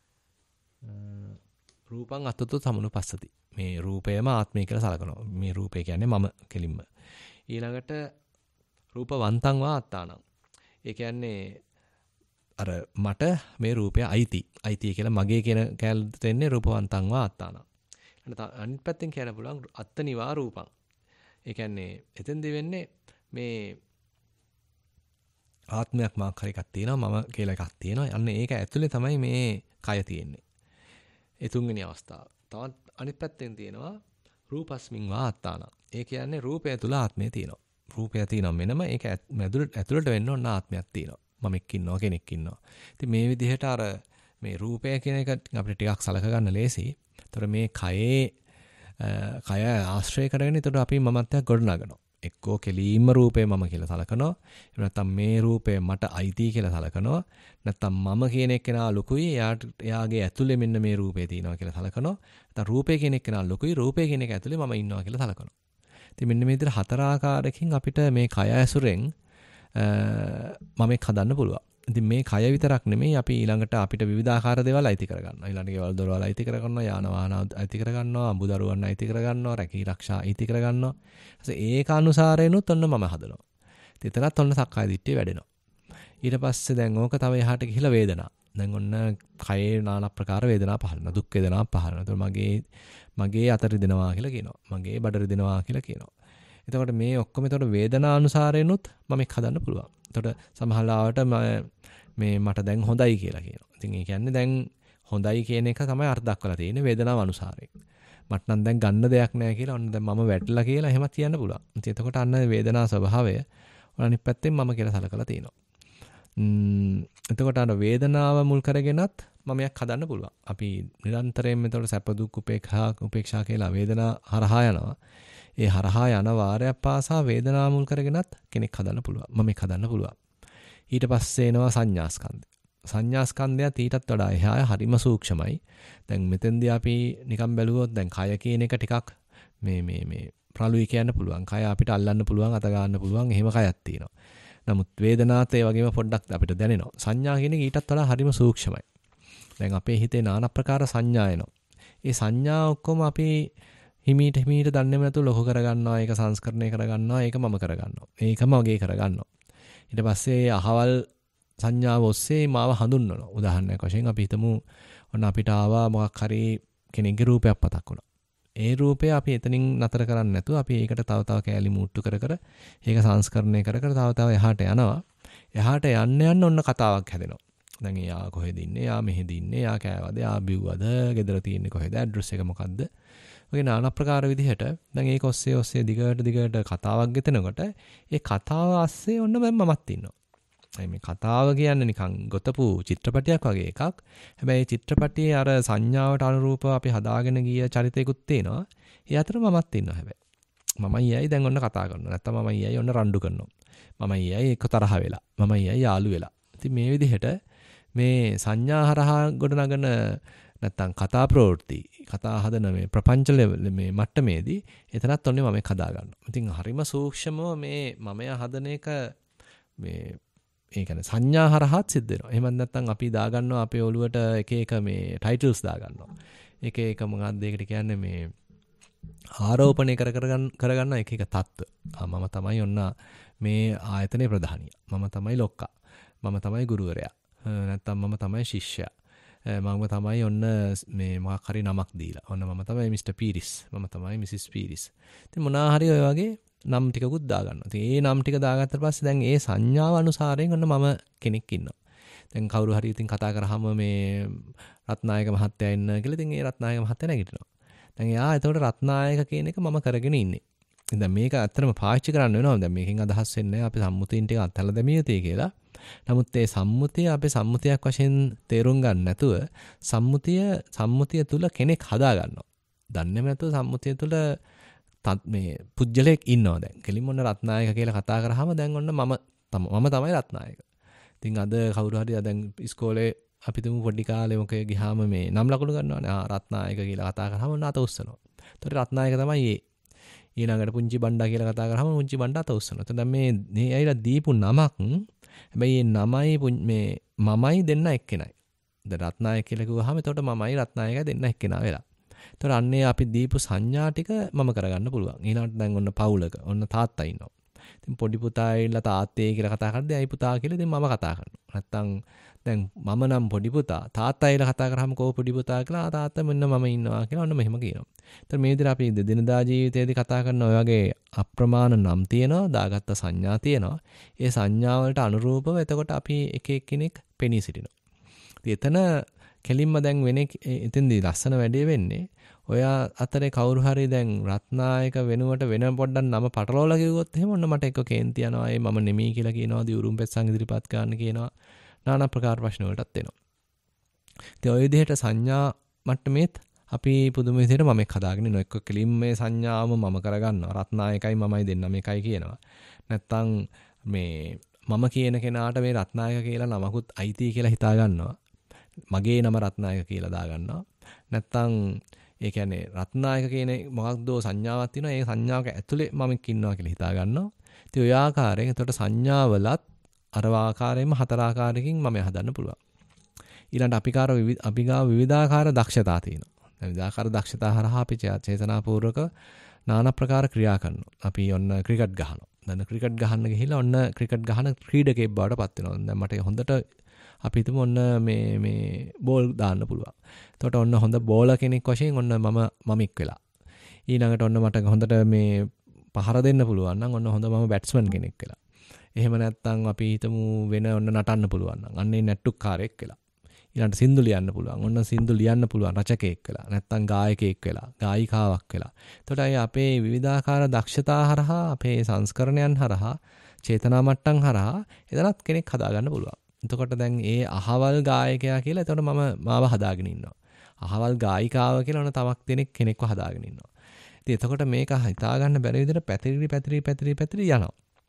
රූපං අත්තතෝ සමනුපස්සති. මේ රූපයම ආත්මය කියලා සලකනවා. මේ රූපය කියන්නේ මම කෙලින්ම. ඊළඟට රූපවන්තං වා අත්තානං. ඒ කියන්නේ අර මට මේ රූපය අයිති. අයිති කියලා මගේ කියන කැලට දෙන්නේ රූපවන්තං වා අත්තානං. අනිත් පැත්තෙන් කියන්න පුළුවන් අත්තනිවා රූපං. ඒ කියන්නේ එතෙන්දී වෙන්නේ මේ ආත්මයක් මාක් හරි එකක් තියෙනවා මම කියලා එකක් තියෙනවා. අන්න ඒක ඇතුලේ තමයි මේ කය තියෙන්නේ. ඒ තුන්වෙනි අවස්ථාව. තවත් අනිත් පැත්තෙන් තියෙනවා රූපස්මින් වා අත්තාන. ඒ කියන්නේ රූපය තුල ආත්මය තියෙනවා. රූපය තියෙනවා මෙනම ඒක ඇතුළට වෙන්න ඕන ආත්මයක් තියෙනවා. මමෙක් ඉන්නවා කෙනෙක් ඉන්නවා. ඉතින් මේ විදිහට අර මේ රූපය කියන එක අපිට ටිකක් සලක ගන්න ලේසි. ඒතර මේ කයේ කය ආශ්‍රය කරගෙන ඒතර අපි මමත්වයක් ගොඩනගනවා. එක්කෝ කෙලීම රූපේ මම කියලා සලකනවා. එහෙම නැත්නම් මේ රූපේ මට අයිති කියලා සලකනවා. නැත්නම් මම කියන එක්කෙනා ලොකුයි එයාට එයාගේ ඇතුලේ මෙන්න මේ රූපේ තියෙනවා කියලා සලකනවා. නැත්නම් රූපේ කියන එක්කෙනා ලොකුයි රූපේ කියන එක ඇතුලේ මම ඉන්නවා කියලා සලකනවා. ඉතින් මෙන්න මේ විදිහට හතර ආකාරයකින් අපිට මේ කය ඇසුරෙන් මමෙක් හදන්න පුළුවන්. ඉතින් මේ කය විතරක් නෙමෙයි අපි ඊළඟට අපිට විවිධාකාර දේවල් අයිති කරගන්නවා. ඊළඟට ගෙවල් දොරවල් අයිති කරගන්නවා, යාන වාහන අයිති කරගන්නවා, අඹදරුවන් අයිති කරගන්නවා, රැකී ආරක්ෂා අයිති කරගන්නවා. ඒක අනුසාරයෙන්ුත් ඔන්න මම හදනවා. ඉතින් එතනත් ඔන්න සක්කාය දිට්ඨිය වැඩෙනවා. ඊට පස්සේ දැන් ඕක තව එහාට ගිහිලා වේදනා. දැන් ඔන්න කයේ নানা ප්‍රකාර වේදනා පහළ වෙනවා. දුක් වේදනා පහළ වෙනවා. ඒතකොට මගේ මගේ අත රිදෙනවා කියලා කියනවා. මගේ බඩ රිදෙනවා කියලා කියනවා. එතකොට මේ ඔක්කොම එතකොට වේදනා අනුසාරයෙන්ුත් මම එක් හදන්න පුළුවන්. එතකොට සමහරවිට මේ මට දැන් හොඳයි කියලා කියනවා. ඉතින් ඒ කියන්නේ දැන් හොඳයි කියන එක තමයි අර්ථ දක්වලා තියෙන්නේ වේදනාව අනුසාරයෙන්. මට නම් දැන් ගන්න දෙයක් නැහැ කියලා ඔන්න දැන් මම වැටලා කියලා එහෙමත් කියන්න පුළුවන්. ඉතින් එතකොට අන්න වේදනා ස්වභාවය අනිත් පැත්තෙන් මම කියලා සලකලා තියෙනවා. ම්ම් එතකොට අර වේදනාව මුල් කරගෙනත් මමයක් හදන්න පුළුවන්. අපි නිරන්තරයෙන්ම එතකොට සැප දුක් උපේක්ෂා උපේක්ෂා කියලා වේදනා හරහා යනවා. ඒ හරහා යන වාරයක් පාසා වේදනාව මුල් කරගෙනත් කෙනෙක් හදන්න පුළුවන්. මමෙක් හදන්න පුළුවන්. ඊට පස්සේ එනවා සංඥාස්කන්ධය. සංඥාස්කන්ධයත් ඊටත් වඩා එහා හරිම සූක්ෂමයි. දැන් මෙතෙන්දී අපි නිකන් බැලුවොත් දැන් කය කියන එක ටිකක් මේ මේ මේ ප්‍රලුයි කියන්න පුළුවන්. කය අපිට අල්ලන්න පුළුවන්, අත ගන්න පුළුවන්, එහෙම කයක් තියෙනවා. නමුත් වේදනාත් ඒ වගේම පොඩ්ඩක් අපිට දැනෙනවා. සංඥා කියන එක ඊටත් වඩා හරිම සූක්ෂමයි. දැන් අපේ හිතේ নানা ප්‍රකාර සංඥා එනවා. ඒ සංඥා ඔක්කොම අපි හිමීට හිමීට දන්නේම නැතුව ලොකු කරගන්නවා, ඒක සංස්කරණය කරගන්නවා, ඒක මම කරගන්නවා. ඒකම වගේ කරගන්නවා. ඊට පස්සේ අහවල් සංඥාව ඔස්සේ මාව හඳුන්වනවා. උදාහරණයක් වශයෙන් අපි හිතමු ඔන්න අපිට ආවා මොකක් හරි කෙනෙක්ගේ රූපයක් මතක් වුණා. ඒ රූපය අපි එතනින් නතර කරන්නේ නැතුව අපි ඒකට තව තව කෑලි මූට්ටු කර කර ඒක සංස්කරණය කර කර තව තව එහාට යනවා. එහාට යන්න යන්න ඔන්න කතාවක් හැදෙනවා. දැන් එයා කොහෙද ඉන්නේ? එයා මෙහෙද ඉන්නේ? එයා කෑවද? එයා බිව්වද? ගෙදර තියෙන්නේ කොහෙද? ඇඩ්‍රස් එක මොකද්ද? ඔය নানা ප්‍රකාර විදිහට දැන් ඒක ඔස්සේ ඔස්සේ දිගට දිගට කතාවක් ගෙතනකොට ඒ කතාව ASCII ඔන්න මම මමත් ඉන්නවා. මේ කතාව කියන්නේ නිකන් ගොතපු චිත්‍රපටයක් වගේ එකක්. හැබැයි චිත්‍රපටයේ අර සංඥාවට අනුරූපව අපි හදාගෙන ගිය චරිතයකුත් තියෙනවා. ඒ අතර මමත් ඉන්නවා හැබැයි. මම ඊයයි දැන් ඔන්න කතා කරනවා. නැත්තම් මම ඊයයි ඔන්න රණ්ඩු කරනවා. මම ඊයයි එක තරහ වෙලා. මම ඊයයි යාළු වෙලා. ඉතින් මේ විදිහට මේ සංඥා හරහා ගොඩනගන නැත්තම් කතා ප්‍රවෘත්ති කතා හදන මේ ප්‍රපංච ලෙවල් මේ මට්ටමේදී එතනත් ඔන්නේ මම හදා ගන්නවා. ඉතින් හරිම සූක්ෂමව මේ මම හදන එක මේ ඒ කියන්නේ සංඥා හරහාත් සිද්ධ වෙනවා. එහෙම නැත්නම් අපි දා ගන්නවා අපේ ඔළුවට එක එක මේ ටයිටල්ස් දා ගන්නවා. එක එක මොකක්ද ඒකට කියන්නේ මේ ආරෝපණය කර කර ගන්න කරගන්න එක එක தত্ত্ব. මම තමයි ඔන්න මේ ආයතනයේ ප්‍රධානිය. මම තමයි ලොක්කා. මම තමයි ගුරුවරයා. නැත්නම් මම තමයි ශිෂ්‍යයා. මම තමයි ඔන්න මේ මොකක් හරි නමක් දීලා. ඔන්න මම තමයි මිස්ටර් පීරිස්. මම තමයි මිසිස් පීරිස්. ඉතින් මොනවා හරි ඔය වගේ නම් ටිකකුත් දා ගන්නවා. ඉතින් ඒ නම් ටික දාගත්තට පස්සේ දැන් ඒ සංඥාව අනුසාරයෙන් ඔන්න මම කෙනෙක් ඉන්නවා. දැන් කවුරු හරි ඉතින් කතා කරාම මේ රත්නායක මහත්තයා ඉන්න කියලා ඉතින් ඒ රත්නායක මහත්තයා නැගිටිනවා. දැන් එයා එතකොට රත්නායක කියන එක මම කරගෙන ඉන්නේ. ඉතින් දැන් මේක ඇත්තටම පාවිච්චි කරන්න වෙනවා. දැන් මේකෙන් අදහස් වෙන්නේ අපි සම්මුතියින් ටික අත්හැරලා දැමිය යුතුයි කියලා. නමුත් ඒ සම්මුතිය අපේ සම්මුතියක් වශයෙන් තේරුම් ගන්න නැතුව සම්මුතිය සම්මුතිය තුල කෙනෙක් හදා ගන්නවා. දන්නේම නැතුව සම්මුතිය තුල මේ පුජ්‍යලයක් ඉන්නවා දැන්. කෙලින්ම ඔන්න රත්නායක කියලා කතා කරාම දැන් ඔන්න මම මම තමයි රත්නායක. ඉතින් අද කවුරු හරි දැන් ඉස්කෝලේ අපි තුමු පොඩි කාලේ මොකේ ගියාම මේ නම් ලකුණු ගන්නවානේ. ආ රත්නායක කියලා කතා කරාම ඔන්න අත උස්සනවා. ඒතකොට රත්නායක තමයි ඒ. ඊළඟට පුංචි බණ්ඩා කියලා කතා කරාම පුංචි බණ්ඩා අත උස්සනවා. එතකොට දැන් මේ මේ ඇයිලා දීපු නමක් හැබැයි මේ නමයි මේ මමයි දෙන්න එක්කෙනයි. දැන් රත්නායක කියලා කිව්වහම එතකොට මමයි රත්නායකයි දෙන්න එක්කෙනා වෙලා. එතකොට අන්නේ අපි දීපු සංඥා ටික මම කරගන්න පුළුවන්. ඊළඟට දැන් ඔන්න පවුලක ඔන්න තාත්තා ඉන්නවා. ඉතින් පොඩි පුතා ඇවිල්ලා තාත්තේ කියලා කතා කරද්දී අයි පුතා කියලා ඉතින් මම කතා කරනවා. නැත්තම් දැන් මම නම් පොඩි පුතා තාත්තා ඇවිල්ලා කතා කරාම කෝ පොඩි පුතා කියලා තාත්තා මෙන්න මම ඉන්නවා කියලා ඔන්න මෙහෙම කියනවා. ඒතර මේ විදිහට අපි දෙදිනදා ජීවිතයේදී කතා කරන ඔය වගේ අප්‍රමාණ නම් තියෙනවා, දාගත්ත සංඥා තියෙනවා. ඒ සංඥා වලට අනුරූපව එතකොට අපි එක එක්කෙනෙක් පෙනී සිටිනවා. ඉතින් එතන කෙලින්ම දැන් වෙන්නේ එතෙන්දී ලස්සන වැඩේ වෙන්නේ ඔය අතරේ කවුරු හරි දැන් රත්නායක වෙනුවට වෙන පොඩ්ඩක් නම පටලවලා කිව්වොත් එහෙම ඔන්න මට එක කේන්ති යනවා. ඒ මම නෙමෙයි කියලා කියනවා, දියුරුම් පෙත්සන් ඉදිරිපත් කරන්න කියනවා. নানা ප්‍රකාර ප්‍රශ්න වලටත් එනවා. ඉතින් ඔය විදිහට සංඥා මට්ටමේත් අපි පුදුම විදිහට මම එක් හදාගෙන ඉනවා. එක්ක කෙලින්ම මේ සංඥාවම මම කරගන්නවා. රත්නායකයි මමයි දෙන්නම එකයි කියනවා. නැත්තම් මේ මම කියන කෙනාට මේ රත්නායක කියලා නමකුත් අයිති කියලා හිතා ගන්නවා. මගේ නම රත්නායක කියලා දා ගන්නවා. නැත්තම් ඒ කියන්නේ රත්නායක කියන මොකක්දෝ සංඥාවක් තියෙනවා. ඒ සංඥාවක ඇතුලේ මම ඉන්නවා කියලා හිතා ගන්නවා. ඉතින් ඔය ආකාරයෙන් එතකොට සංඥාවලත් අර ආකාරයෙන්ම හතර ආකාරයකින් මම හදන්න පුළුවන්. ඊළඟට අපි කාර අපි ගාව විවිධාකාර දක්ෂතා තියෙනවා. දැන් විවිධාකාර දක්ෂතා හරහා අපි චේතනාපූර්වක নানা ප්‍රකාර ක්‍රියා කරනවා. අපි ඔන්න ක්‍රිකට් ගහනවා. දැන් ක්‍රිකට් ගහන්න ගිහිල්ලා ඔන්න ක්‍රිකට් ගහන ක්‍රීඩකයෙක් බවට පත් වෙනවා. දැන් මට හොඳට අපි හිතමු ඔන්න මේ මේ බෝල් දාන්න පුළුවන්. එතකොට ඔන්න හොඳ බෝලර් කෙනෙක් වශයෙන් ඔන්න මම මමික් වෙලා. ඊළඟට ඔන්න මට හොඳට මේ පහර දෙන්න පුළුවන් නම් ඔන්න හොඳ මම බැට්ස්මන් කෙනෙක් වෙලා. එහෙම නැත්නම් අපි හිතමු වෙන ඔන්න නටන්න පුළුවන් නම් අන්නේ නැට්ටුකාරයෙක් වෙලා. ඊළඟට සින්දු ලියන්න පුළුවන්. ඔන්න සින්දු ලියන්න පුළුවන් රචකයෙක් වෙලා. නැත්නම් ගායකයෙක් වෙලා, ගායිකාවක් වෙලා. එතකොට අය අපේ විවිධාකාර දක්ෂතා හරහා, අපේ සංස්කරණයන් හරහා, චේතනා මට්ටම් හරහා එතනත් කෙනෙක් හදාගන්න පුළුවන්. එතකොට දැන් ඒ අහවල් ගායකයා කියලා එතකොට මම මාව හදාගෙන ඉන්නවා. අහවල් ගායිකාව කියලා ඔන්න තවක් දෙනෙක් කෙනෙක්ව හදාගෙන ඉන්නවා. ඉතින් එතකොට මේක හිතා ගන්න බැරි විදිහට පැතිරි පැතිරි පැතිරි පැතිරි යනවා.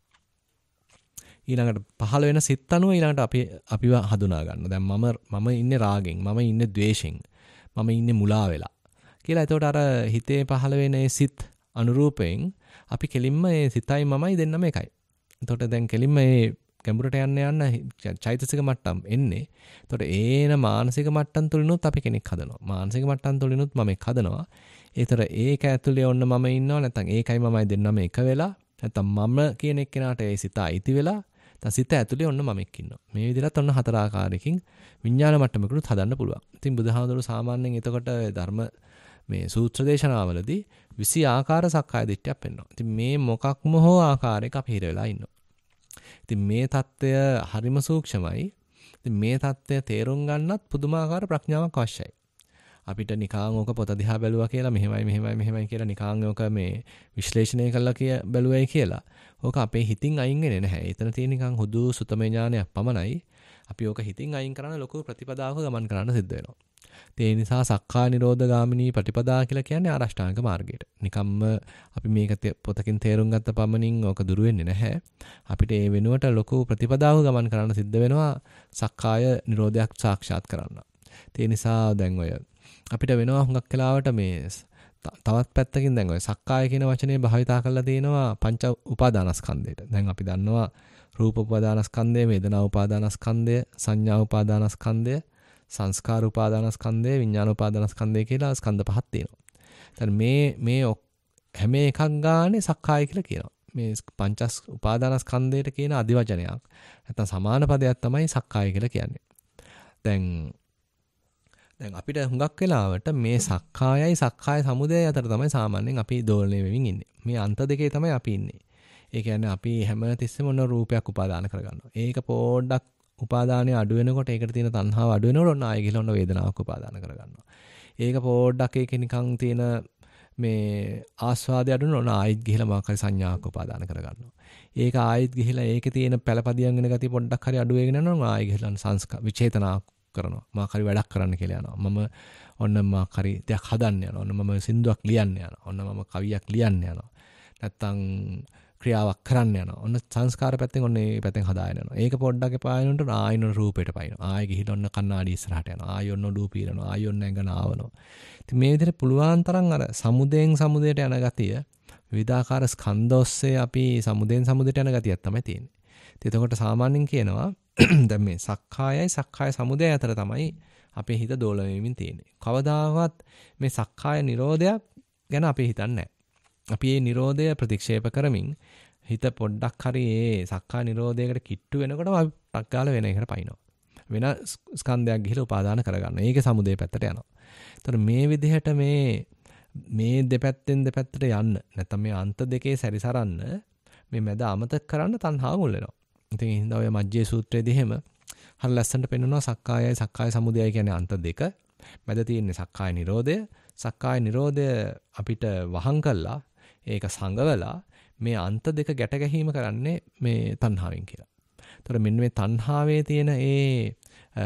ඊළඟට පහළ වෙන සිත් අනුව ඊළඟට අපි අපිව හඳුනා ගන්න. දැන් මම මම ඉන්නේ රාගෙන්, මම ඉන්නේ ද්වේෂෙන්, මම ඉන්නේ මුලා වෙලා. කියලා එතකොට අර හිතේ පහළ වෙන ඒ සිත් අනුරූපයෙන් අපි කෙලින්ම ඒ සිතයි මමයි දෙන්නම එකයි. එතකොට දැන් කෙලින්ම මේ ගැඹුරට යන්න යන්න චෛතසික මට්ටම් එන්නේ. එතකොට ඒන මානසික මට්ටම් තුලිනුත් අපි කෙනෙක් හදනවා. මානසික මට්ටම් තුලිනුත් මම එක් හදනවා. ඒතර ඒක ඇතුලේ ඔන්න මම ඉන්නවා. නැත්නම් ඒකයි මමයි දෙන්නම එක වෙලා. නැත්නම් මම කියන එක්කෙනාට ඒ සිත අයිති වෙලා. නැත්නම් සිත ඇතුලේ ඔන්න මම එක් ඉන්නවා. මේ විදිහට ඔන්න හතර ආකාරයකින් විඥාන මට්ටමකට හදන්න පුළුවන්. ඉතින් බුදුහාමුදුරු සාමාන්‍යයෙන් එතකොට ධර්ම මේ සූත්‍ර දේශනාවලදී විසි ආකාර සක්කාය දිට්ඨියක් පෙන්වනවා. ඉතින් මේ මොකක්ම හෝ ආකාරයක අපි හිර වෙලා ඉන්නවා. ඉතින් මේ தত্ত্বය හරිම සූක්ෂමයි. ඉතින් මේ தত্ত্বය තේරුම් ගන්නත් පුදුමාකාර ප්‍රඥාවක් අවශ්‍යයි. අපිට නිකාං ඕක පොත දිහා බැලුවා කියලා මෙහෙමයි මෙහෙමයි මෙහෙමයි කියලා නිකාං ඕක මේ විශ්ලේෂණය කළා කිය බැලුවයි කියලා. ඕක අපේ හිතින් අයින් වෙන්නේ නැහැ. එතන තියෙන නිකන් හුදු සුතමේ ඥානයක් පමණයි. අපි ඕක හිතින් අයින් කරන ලොකු ප්‍රතිපදාවක ගමන් කරන්න සිද්ධ වෙනවා. ඒ නිසා සක්කාය නිරෝධ ගාමිනී ප්‍රතිපදා කියලා කියන්නේ ආරෂ්ඨාංග මාර්ගයට. නිකම්ම අපි මේක පොතකින් තේරුම් ගත්ත පමණින් ඕක දුර වෙන්නේ නැහැ. අපිට ඒ වෙනුවට ලොකු ප්‍රතිපදාව ගමන් කරන්න සිද්ධ වෙනවා සක්කාය නිරෝධයක් සාක්ෂාත් කරන්න. ඒ නිසා දැන් ඔය අපිට වෙනවා හුඟක් වෙලාවට මේ තවත් පැත්තකින් දැන් ඔය සක්කාය කියන වචනේ භාවිතා කරලා තියෙනවා පංච උපාදානස්කන්ධයට. දැන් අපි දන්නවා රූප උපාදානස්කන්ධය, වේදනා උපාදානස්කන්ධය, සංඥා උපාදානස්කන්ධය, සංස්කාර උපාදානස්කන්ධය, විඥාන උපාදානස්කන්ධය කියලා ස්කන්ධ පහක් තියෙනවා. දැන් මේ මේ හැම එකක් ගානේ සක්කාය කියලා කියනවා. මේ පංච උපාදානස්කන්ධයට කියන අදිවචනයක්. නැත්නම් සමාන පදයක් තමයි සක්කාය කියලා කියන්නේ. දැන් දැන් අපිට හුඟක් වෙලාවට මේ සක්කායයි සක්කාය සමුදයයි අතර තමයි සාමාන්‍යයෙන් අපි දෝලණය වෙමින් ඉන්නේ. මේ අන්ත දෙකේ තමයි අපි ඉන්නේ. ඒ කියන්නේ අපි හැම තිස්සෙම මොන රූපයක් උපාදාන කරගන්නවා. ඒක පොඩ්ඩක් උපාදානය අඩු වෙනකොට ඒකට තියෙන තණ්හාව අඩු වෙනකොට ඔන්න ආයෙ ගිහලා ඔන්න වේදනාවක් උපාදාන කරගන්නවා. ඒක පොඩ්ඩක් ඒකේ නිකන් තියෙන මේ ආස්වාදය අඩු වෙනකොට ඔන්න ආයෙත් ගිහලා මොකක් හරි සංඥාවක් උපාදාන කරගන්නවා. ඒක ආයෙත් ගිහලා ඒකේ තියෙන පළපදියම් වෙන ගතිය පොඩ්ඩක් හරි අඩු වෙගෙන යනවා. ආයෙ ගිහලා සංස්කාර විචේතනාවක් කරනවා. මොකක් හරි වැඩක් කරන්න කියලා යනවා. මම ඔන්න මොකක් හරි දෙයක් හදන්න යනවා. ඔන්න මම සින්දුවක් ලියන්න යනවා. ඔන්න මම කවියක් ලියන්න යනවා. නැත්තම් ක්‍රියාවක් කරන්න යනවා. ඔන්න සංස්කාර පැත්තෙන් ඔන්න මේ පැත්තෙන් හදාගෙන යනවා. ඒක පොඩ්ඩක් එපා වෙනකොට ආයෙ ඔන්න රූපයට පයින්නවා. ආයෙ ගිහින් ඔන්න කණ්ණාඩි ඉස්සරහට යනවා. ආයෙ ඔන්න ඔඩු පීරනවා. ආයෙ ඔන්න ඇඟ නාවනවා. ඉතින් මේ විදිහට පුළුවන් තරම් අර සමුදයෙන් සමුදයට යන ගතිය විවිධාකාර ස්කන්ධ ඔස්සේ අපි සමුදයෙන් සමුදයට යන ගතියක් තමයි තියෙන්නේ. ඉතින් එතකොට සාමාන්‍යයෙන් කියනවා දැන් මේ සක්කායයි සක්කාය සමුදය අතර තමයි අපේ හිත දෝලණය වෙමින් තියෙන්නේ. කවදාවත් මේ සක්කාය නිරෝධයක් ගැන අපි හිතන්නේ නැහැ. අපි මේ නිරෝධය ප්‍රතික්ෂේප කරමින් හිත පොඩ්ඩක් හරි මේ සක්කාය නිරෝධයකට කිට්ටු වෙනකොටම අපි ටක් ගාලා වෙන එකට පයින්නවා. වෙන ස්කන්ධයක් ගිහිලා උපාදාන කරගන්නවා. ඒකේ සමුදේ පැත්තට යනවා. ඒතර මේ විදිහට මේ මේ දෙපැත්තෙන් දෙපැත්තට යන්න නැත්නම් මේ අන්ත දෙකේ සැරිසරන්න මේ මැද අමතක කරන්න තණ්හාව මුල් වෙනවා. ඉතින් ඒ හින්දා ඔය මජ්ජේ සූත්‍රයේදී එහෙම හරි ලස්සනට පෙන්නනවා සක්කායයි සක්කාය සමුදයයි කියන්නේ අන්ත දෙක. මැද තියෙන්නේ සක්කාය නිරෝධය. සක්කාය නිරෝධය අපිට වහං කළා ඒක සංගවලා මේ අන්ත දෙක ගැට ගැහිම කරන්නේ මේ තණ්හාවෙන් කියලා. ඒතර මෙන්න මේ තණ්හාවේ තියෙන ඒ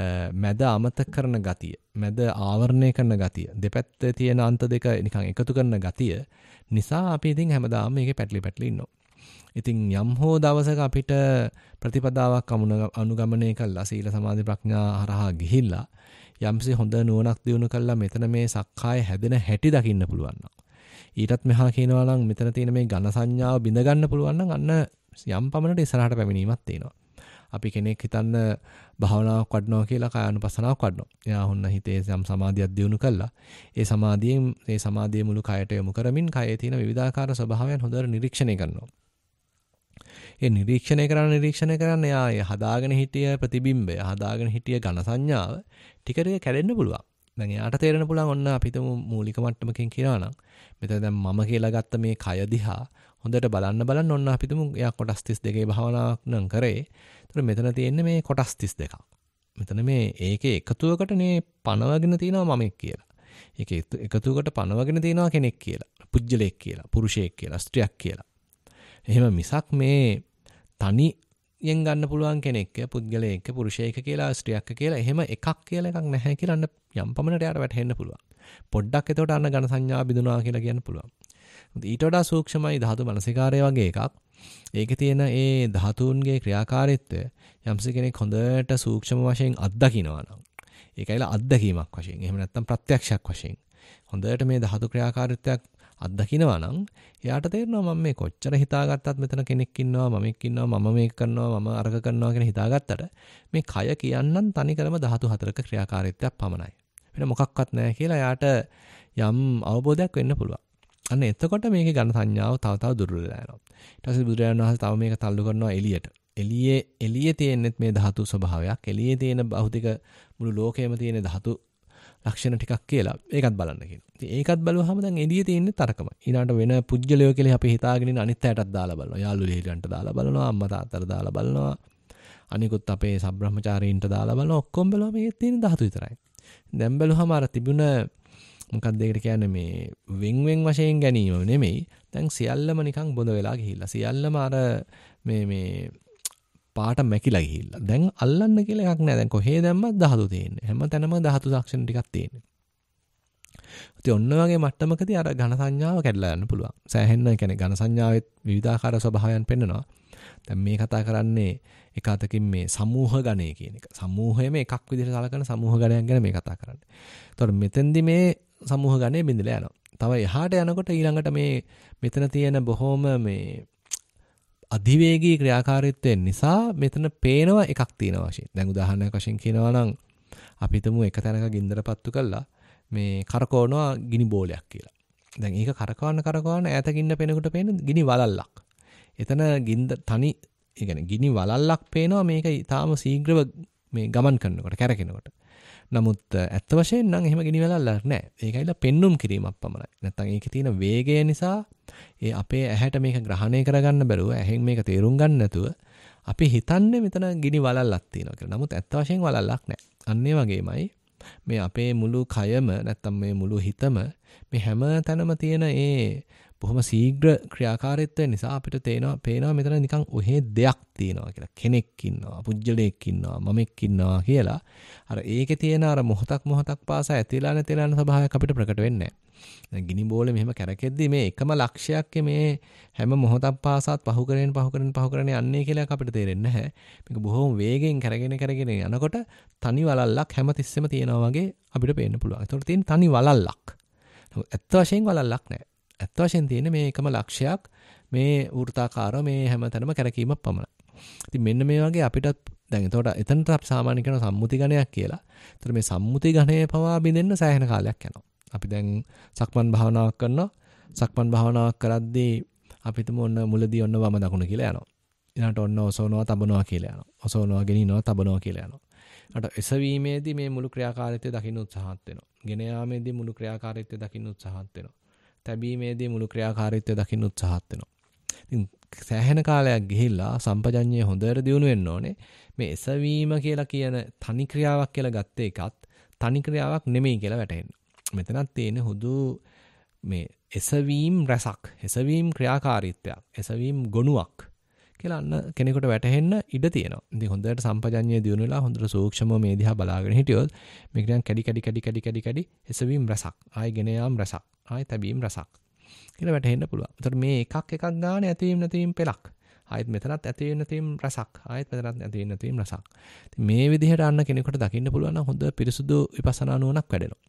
මැද අමතක කරන ගතිය, මැද ආවරණය කරන ගතිය, දෙපැත්තේ තියෙන අන්ත දෙක නිකන් එකතු කරන ගතිය නිසා අපි ඉතින් හැමදාම මේකේ පැටලි පැටලි ඉන්නවා. ඉතින් යම් හෝ දවසක අපිට ප්‍රතිපදාවක් අනුගමනය කළා සීල සමාධි ප්‍රඥා හරහා ගිහිල්ලා යම්සි හොඳ නුවණක් දිනු කළා මෙතන මේ සක්කාය හැදෙන හැටි දකින්න පුළුවන් නම් ඊටත් මෙහා කියනවා නම් මෙතන තියෙන මේ ඝන සංඥාව බිඳ ගන්න පුළුවන් නම් අන්න යම් පමණට ඉස්සරහට පැමිණීමක් තියෙනවා. අපි කෙනෙක් හිතන්න භාවනාවක් වඩනවා කියලා කායानुපස්සනාවක් වඩනවා. එයා හොන්න හිතේ යම් සමාධියක් දිනු කළා. ඒ සමාධියෙන් ඒ සමාධිය මුළු කයට යොමු කරමින් කයේ තියෙන විවිධාකාර ස්වභාවයන් හොඳට නිරීක්ෂණය කරනවා. ඒ නිරීක්ෂණය කරන නිරීක්ෂණය කරන එයා හදාගෙන හිටිය ප්‍රතිබිම්බය හදාගෙන හිටිය ඝන සංඥාව ටික ටික කැඩෙන්න පුළුවන්. දැන් එයාට තේරෙන්න පුළුවන් ඔන්න අපිටම මූලික මට්ටමකින් කියනවා නම් මෙතන දැන් මම කියලා ගත්ත මේ කය දිහා හොඳට බලන්න බලන්න ඔන්න අපිටම එයා කොටස් තිස් දෙකේ භාවනාවක් නම් කරේ. ඒතර මෙතන තියෙන්නේ මේ කොටස් තිස් දෙකක්. මෙතන මේ ඒකේ එකතුවකට මේ පනවගෙන තියෙනවා මමෙක් කියලා. ඒකේ එකතුවකට පනවගෙන තියෙනවා කෙනෙක් කියලා. පුජ්‍යලෙක් කියලා, පුරුෂයෙක් කියලා, ස්ත්‍රියක් කියලා. එහෙම මිසක් මේ තනියෙන් ගන්න පුළුවන් කෙනෙක්, පුද්ගලයෙක්, පුරුෂයෙක් කියලා, ස්ත්‍රියක් කියලා එහෙම එකක් කියලා එකක් නැහැ කියලා අන්න යම් පමණට යාට වැටහෙන්න පුළුවන්. පොඩ්ඩක් එතකොට අන්න ඝන සංඥා බිඳුනවා කියලා කියන්න පුළුවන්. ඊට වඩා සූක්ෂමයි ධාතු මනසිකාරය වගේ එකක්. ඒකේ තියෙන ඒ ධාතුන්ගේ ක්‍රියාකාරීත්වය යම්ස කෙනෙක් හොඳට සූක්ෂම වශයෙන් අත්දකිනවා නම් ඒකයිලා අත්දැකීමක් වශයෙන්. එහෙම නැත්නම් ප්‍රත්‍යක්ෂයක් වශයෙන්. හොඳට මේ ධාතු ක්‍රියාකාරීත්වයක් අත්දකිනවා නම් එයාට තේරෙනවා මම මේ කොච්චර හිතාගත්තත් මෙතන කෙනෙක් ඉන්නවා, මමෙක් ඉන්නවා, මම මේක කරනවා, මම අරක කරනවා කියන හිතාගත්තට මේ කය කියන්නන් තනිකරම ධාතු හතරක ක්‍රියාකාරීත්වයක් පමණයි. වෙන මොකක්වත් නැහැ කියලා එයාට යම් අවබෝධයක් වෙන්න පුළුවන්. අන්න එතකොට මේකේ ඝන සංඥාව තව තව දුර්වල වෙලා යනවා. ඊට පස්සේ බුදුරජාණන් වහන්සේ තව මේක තල්ලු කරනවා එළියට. එළියේ එළියේ තියෙනෙත් මේ ධාතු ස්වභාවයක්. එළියේ තියෙන භෞතික මුළු ලෝකයේම තියෙන ධාතු ලක්ෂණ ටිකක් කියලා ඒකත් බලන්න කියනවා. ඉතින් ඒකත් බලුවාම දැන් එළියේ තියෙන්නේ තරකම. ඊළාට වෙන පුජ්‍යලයෝ කියලා අපි හිතාගෙන ඉන්න අනිත් අයටත් දාලා බලනවා. යාළු ලීලන්ට දාලා බලනවා, අම්මා තාත්තට දාලා බලනවා. අනිකුත් අපේ සබ්‍රහ්මචාරීන්ට දාලා බලනවා. ඔක්කොම බලුවාම මේ තියෙන ධාතු විතරයි. දැන් බලුවාම අර තිබුණ මොකක්ද ඒකට කියන්නේ මේ වෙන් වෙන් වශයෙන් ගැනීම නෙමෙයි. දැන් සියල්ලම නිකන් බොඳ වෙලා ගිහිල්ලා. සියල්ලම අර මේ මේ පාට මැකිලා ගිහිල්ලා. දැන් අල්ලන්න කියලා එකක් නෑ. දැන් කොහේ දැම්මත් ධාතු තියෙන්නේ. හැම තැනම ධාතු ලක්ෂණ ටිකක් තියෙන්නේ. ඉතින් ඔන්න වගේ මට්ටමකදී අර ඝන සංඥාව කැඩලා යන්න පුළුවන්. සෑහෙන්න කියන්නේ ඝන සංඥාවෙත් විවිධාකාර ස්වභාවයන් පෙන්වනවා. දැන් මේ කතා කරන්නේ එක අතකින් මේ සමූහ ගණය කියන එක. සමූහයේම එකක් විදිහට සලකන සමූහ ගණයක් ගැන මේ කතා කරන්නේ. ඒතකොට මෙතෙන්දි මේ සමූහ ගණය බිඳලා යනවා. තව එහාට යනකොට ඊළඟට මේ මෙතන තියෙන බොහොම මේ අධිවේගී ක්‍රියාකාරීත්වය නිසා මෙතන පේනවා එකක් තියෙනවා වශයෙන්. දැන් උදාහරණයක් වශයෙන් කියනවා නම් අපි හිතමු එක තැනක ගින්දර පත්තු කළා මේ කරකවනවා ගිනි බෝලයක් කියලා. දැන් ඒක කරකවන්න කරකවන්න ඈතක ඉන්න පෙනෙකට පේන ගිනි වලල්ලක්. එතන ගින්ද තනි ඒ කියන්නේ ගිනි වලල්ලක් පේනවා මේක ඊටාම ශීඝ්‍රව මේ ගමන් කරනකොට කැරකෙනකොට. නමුත් ඇත්ත වශයෙන් නම් එහෙම ගිනි වලල්ලක් නැහැ. ඒකයිලා පෙන්눔 කිරීමක් පමණයි. නැත්තම් ඒකේ තියෙන වේගය නිසා ඒ අපේ ඇහැට මේක ග්‍රහණය කරගන්න බැරුව ඇහෙන් මේක තේරුම් ගන්න නැතුව අපි හිතන්නේ මෙතන ගිනි වලල්ලක් තියෙනවා කියලා. නමුත් ඇත්ත වශයෙන් වලල්ලක් නැහැ. අන්න ඒ වගේමයි මේ අපේ මුළු කයම නැත්තම් මේ මුළු හිතම මේ හැම තැනම තියෙන ඒ බොහොම ශීඝ්‍ර ක්‍රියාකාරීත්වය නිසා අපිට තේනවා පේනවා මෙතන නිකන් ඔහේ දෙයක් තියෙනවා කියලා. කෙනෙක් ඉන්නවා, පුජ්‍යලයක් ඉන්නවා, මමෙක් ඉන්නවා කියලා. අර ඒකේ තියෙන අර මොහොතක් මොහොතක් පාසා ඇතිලා නැතිලා යන ස්වභාවයක් අපිට ප්‍රකට වෙන්නේ නැහැ. දැන් ගිනි බෝලේ මෙහෙම කැරකෙද්දි මේ එකම ලක්ෂයක් මේ හැම මොහොතක් පාසාත් පහු කරගෙන පහු කරගෙන පහු කරගෙන යන්නේ කියලා අපිට තේරෙන්නේ නැහැ. මේක බොහොම වේගෙන් කැරගෙන කැරගෙන යනකොට තනි වලල්ලක් හැමතිස්සෙම තියෙනවා වගේ අපිට පේන්න පුළුවන්. ඒතකොට තියෙන තනි වලල්ලක්. ඇත්ත වශයෙන් වලල්ලක් නැහැ. ඇත්ත වශයෙන් තියෙන්නේ මේ එකම ලක්ෂයක් මේ වෘත්තාකාරව මේ හැමතැනම කැරකීමක් පමණයි. ඉතින් මෙන්න මේ වගේ අපිට දැන් එතකොට එතනට අපි සාමාන්‍ය කරන සම්මුති ගණයක් කියලා. ඒතර මේ සම්මුති ගණය පවා බින්දෙන්න සෑහෙන කාලයක් යනවා. අපි දැන් සක්මන් භාවනාවක් කරනවා. සක්මන් භාවනාවක් කරද්දී අපි හිතමු ඔන්න මුලදී ඔන්න වම දකුණ කියලා යනවා. ඊළඟට ඔන්න ඔසවනවා තබනවා කියලා යනවා. ඔසවනවා ගෙනිනවා තබනවා කියලා යනවා. ඊට එසවීමේදී මේ මුළු ක්‍රියාකාරීත්වය දකින්න උත්සාහත් වෙනවා. ගෙන යාමේදී මුළු ක්‍රියාකාරීත්වය දකින්න උත්සාහත් වෙනවා. තැබීමේදී මුළු ක්‍රියාකාරීත්වය දකින්න උත්සාහත් වෙනවා. ඉතින් සෑහෙන කාලයක් ගිහිල්ලා සම්පජඤ්ඤය හොඳට දියුණු වෙන්න ඕනේ. මේ එසවීම කියලා කියන තනි ක්‍රියාවක් කියලා ගත්ත එකත් තනි ක්‍රියාවක් නෙමෙයි කියලා වැටහෙන්න. මෙතනත් තියෙන හුදු මේ එසවීම් රසක්, එසවීම් ක්‍රියාකාරීත්වයක්, එසවීම් ගොනුවක් කියලා අන්න කෙනෙකුට වැටහෙන්න ඉඩ තියෙනවා. ඉතින් හොඳට සම්පජඤ්ඤය දියුණු වෙලා හොඳට සූක්ෂමව මේ දිහා බලාගෙන හිටියොත් මේක නිකන් කැඩි කැඩි කැඩි කැඩි කැඩි කැඩි එසවීම් රසක්, ආයි ගෙන යාම් රසක්, ආයි තැබීම් රසක් කියලා වැටහෙන්න පුළුවන්. ඒතර මේ එකක් එකක් ගානේ ඇතිවීම නැතිවීම පෙලක්. ආයෙත් මෙතනත් ඇතිවීම නැතිවීම රසක්. ආයෙත් මෙතනත් ඇතිවීම නැතිවීම රසක්. ඉතින් මේ විදිහට අන්න කෙනෙකුට දකින්න පුළුවන් නම් හොඳ පිරිසුදු විපස්සනා නුවණක් වැඩෙනවා.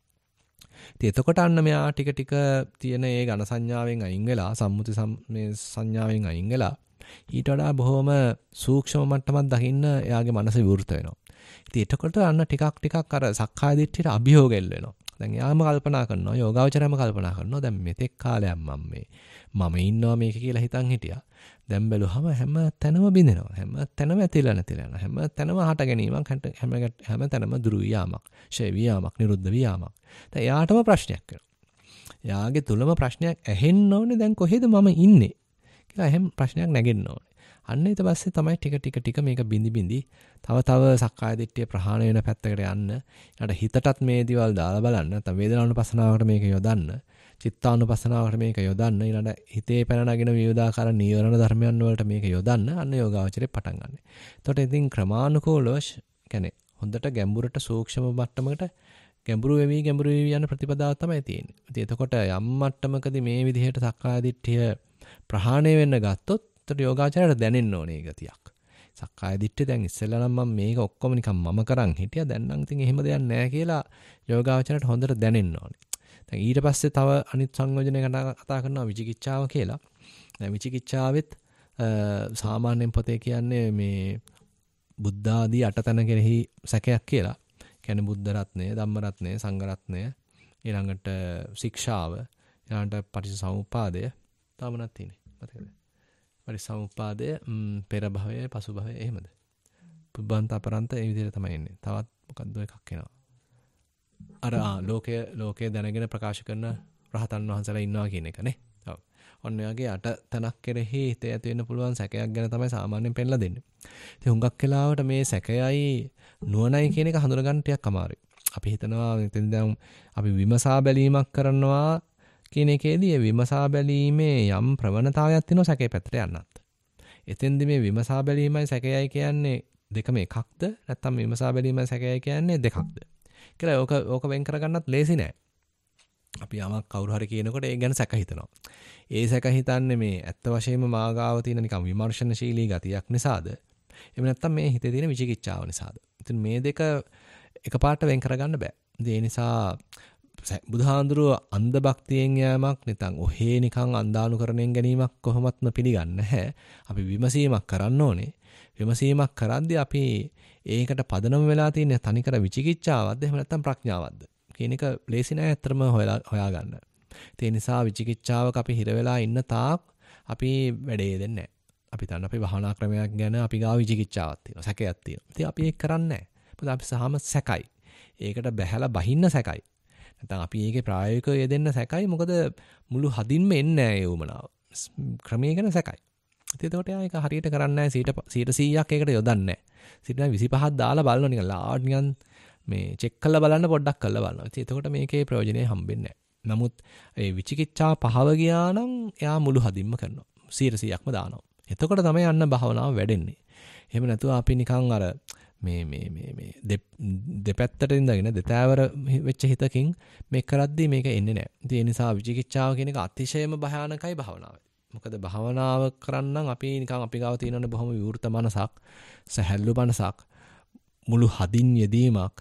ඉතින් එතකොට අන්න මෙයා ටික ටික තියෙන ඒ ඝන සංඥාවෙන් අයින් වෙලා සම්මුති මේ සංඥාවෙන් අයින් වෙලා ඊට වඩා බොහොම සූක්ෂම මට්ටමක් දකින්න එයාගේ මනස විවෘත වෙනවා. ඉතින් එතකොට අන්න ටිකක් ටිකක් අර සක්කාය දිට්ඨියට අභියෝගෙල් වෙනවා. දැන් යාම කල්පනා කරනවා යෝගාවචරයම කල්පනා කරනවා දැන් මෙතෙක් කාලයක් මම මේ මම ඉන්නවා මේක කියලා හිතන් හිටියා. දැන් බැලුවම හැම තැනම බිඳෙනවා. හැම තැනම ඇතිලා නැතිලා යනවා. හැම තැනම හට ගැනීමක් හැම හැම තැනම දුරු වියාමක්, ෂේ වියාමක්, නිරුද්ධ වියාමක්. දැන් එයාටම ප්‍රශ්නයක් වෙනවා. එයාගේ තුලම ප්‍රශ්නයක් ඇහෙන්න ඕනේ දැන් කොහෙද මම ඉන්නේ කියලා එහෙම ප්‍රශ්නයක් නැගෙන්න ඕනේ. අන්න ඊට පස්සේ තමයි ටික ටික ටික මේක බිඳි බිඳි තව තව සක්කාය දිට්ඨිය ප්‍රහාණය වෙන පැත්තකට යන්න. ඊට හිතටත් මේ දේවල් දාලා බලන්න. නැත්නම් වේදනානුපස්සනාවකට මේක යොදන්න. චිත්තානුපස්සනාවකට මේක යොදන්න. ඊළඟ හිතේ පැන නගින විවිධාකාර නීවරණ ධර්මයන් වලට මේක යොදන්න. අන්න යෝගාවචරේ පටන් ගන්න. එතකොට ඉතින් ක්‍රමානුකූලව කියන්නේ හොඳට ගැඹුරට සූක්ෂම මට්ටමකට ගැඹුරු වෙවි ගැඹුරු වෙවි යන ප්‍රතිපදාව තමයි තියෙන්නේ. ඉතින් එතකොට යම් මට්ටමකදී මේ විදිහට සක්කාය දිට්ඨිය ප්‍රහාණය වෙන්න ගත්තොත් එතකොට යෝගාචරයට දැනෙන්න ඕනේ ගතියක්. සක්කාය දිට්ඨිය දැන් ඉස්සෙල්ලා නම් මම මේක ඔක්කොම නිකන් මම කරන් හිටියා. දැන් නම් ඉතින් එහෙම දෙයක් නැහැ කියලා යෝගාචරයට හොඳට දැනෙන්න ඕනේ. දැන් ඊට පස්සේ තව අනිත් සංයෝජනය ගැන කතා කරනවා විචිකිච්ඡාව කියලා. දැන් විචිකිච්ඡාවෙත් සාමාන්‍යයෙන් පොතේ කියන්නේ මේ බුද්ධ ආදී අටතන කෙරෙහි සැකයක් කියලා. කියන්නේ බුද්ධ රත්නය, ධම්ම රත්නය, සංඝ රත්නය, ඊළඟට ශික්ෂාව, ඊළඟට පටිච්චසමුප්පාදය තමනක් තියෙන්නේ. මතකද? පරිසමුපාදය පෙර භවය පසු භවය එහෙමද? පුබ්බන්ත අපරන්ත ඒ විදිහට තමයි එන්නේ. තවත් මොකක්ද එකක් එනවා. අර ආ ලෝකයේ ලෝකයේ දැනගෙන ප්‍රකාශ කරන රහතන් වහන්සේලා ඉන්නවා කියන එක නේ. ඔව්. ඔන්න ඔයගේ අට තනක් කෙරෙහි හිතේ ඇති වෙන්න පුළුවන් සැකයක් ගැන තමයි සාමාන්‍යයෙන් පෙන්නලා දෙන්නේ. ඉතින් හුඟක් වෙලාවට මේ සැකයයි නුවණයි කියන එක හඳුනා ගන්න ටිකක් අමාරුයි. අපි හිතනවා මෙතෙන් දැන් අපි විමසා බැලීමක් කරනවා කියන එකේදී ඒ විමසා බැලීමේ යම් ප්‍රවණතාවයක් තියෙනවා සැකේ පැත්තට යන්නත්. එතෙන්දි මේ විමසා බැලීමයි සැකයයි කියන්නේ දෙකම එකක්ද නැත්නම් විමසා බැලීමයි සැකයයි කියන්නේ දෙකක්ද කියලා ඕක ඕක වෙන් කරගන්නත් ලේසි නෑ. අපි යමක් කවුරු හරි කියනකොට ඒ ගැන සැක හිතනවා. ඒ සැක හිතන්නේ මේ ඇත්ත වශයෙන්ම මාගාව තියෙන නිකන් විමර්ශනශීලී ගතියක් නිසාද? එහෙම නැත්නම් මේ හිතේ තියෙන විචිකිච්ඡාව නිසාද? ඉතින් මේ දෙක එකපාරට වෙන් කරගන්න බෑ. ඒ නිසා බුදුහාඳුරුව අන්ධ භක්තියෙන් යෑමක් නැත්නම් ඔහේ නිකන් අන්දානුකරණයෙන් ගැනීමක් කොහොමත්ම පිළිගන්නේ නැහැ. අපි විමසීමක් කරන්න ඕනේ. විමසීමක් කරද්දී අපි ඒකට පදනම වෙලා තියෙන තනිකර විචිකිච්ඡාවක්ද එහෙම නැත්නම් ප්‍රඥාවක්ද කියන එක ලේසි නෑ අත්‍තරම හොයලා හොයාගන්න. ඒ නිසා විචිකිච්ඡාවක අපි හිර වෙලා ඉන්න තාක් අපි වැඩේ දෙන්නේ නැහැ. අපි තන අපි භාවනා ක්‍රමයක් ගැන අපි ගාව විචිකිච්ඡාවක් තියෙනවා, සැකයක් තියෙනවා. ඉතින් අපි ඒක කරන්නේ නැහැ. මොකද අපි සාම සැකයි. ඒකට බැහැලා බහින්න සැකයි. නැත්නම් අපි ඒකේ ප්‍රායෝගිකව යෙදෙන්න සැකයි. මොකද මුළු හදින්ම එන්නේ නැහැ ඒ උමනාව. ක්‍රමයේ ගැන සැකයි. ඉතින් එතකොට යා ඒක හරියට කරන්නේ නැහැ. සීට සීයක් ඒකට යොදන්නේ නැහැ. සීට විසිපහක් දාලා බලනවා නිකන් ලාඩ් නිකන් මේ චෙක් කරලා බලන්න පොඩ්ඩක් කරලා බලනවා. ඉතින් එතකොට මේකේ ප්‍රයෝජනේ හම්බෙන්නේ නැහැ. නමුත් ඒ විචිකිච්ඡා පහව ගියා නම් එයා මුළු හදින්ම කරනවා. සීට සීයක්ම දානවා. එතකොට තමයි යන්න භාවනාව වැඩෙන්නේ. එහෙම නැතුව අපි නිකන් අර මේ මේ මේ මේ දෙපැත්තට ඉඳගෙන දෙතෑවර වෙච්ච හිතකින් මේක කරද්දී මේක එන්නේ නැහැ. ඉතින් ඒ නිසා විචිකිච්ඡාව කියන එක අතිශයම භයානකයි භාවනාවේ. මොකද භාවනාව කරන්නම් අපි නිකන් අපි ගාව තියෙනනේ බොහොම විවෘත මනසක්, සැහැල්ලු මනසක්, මුළු හදින් යෙදීමක්,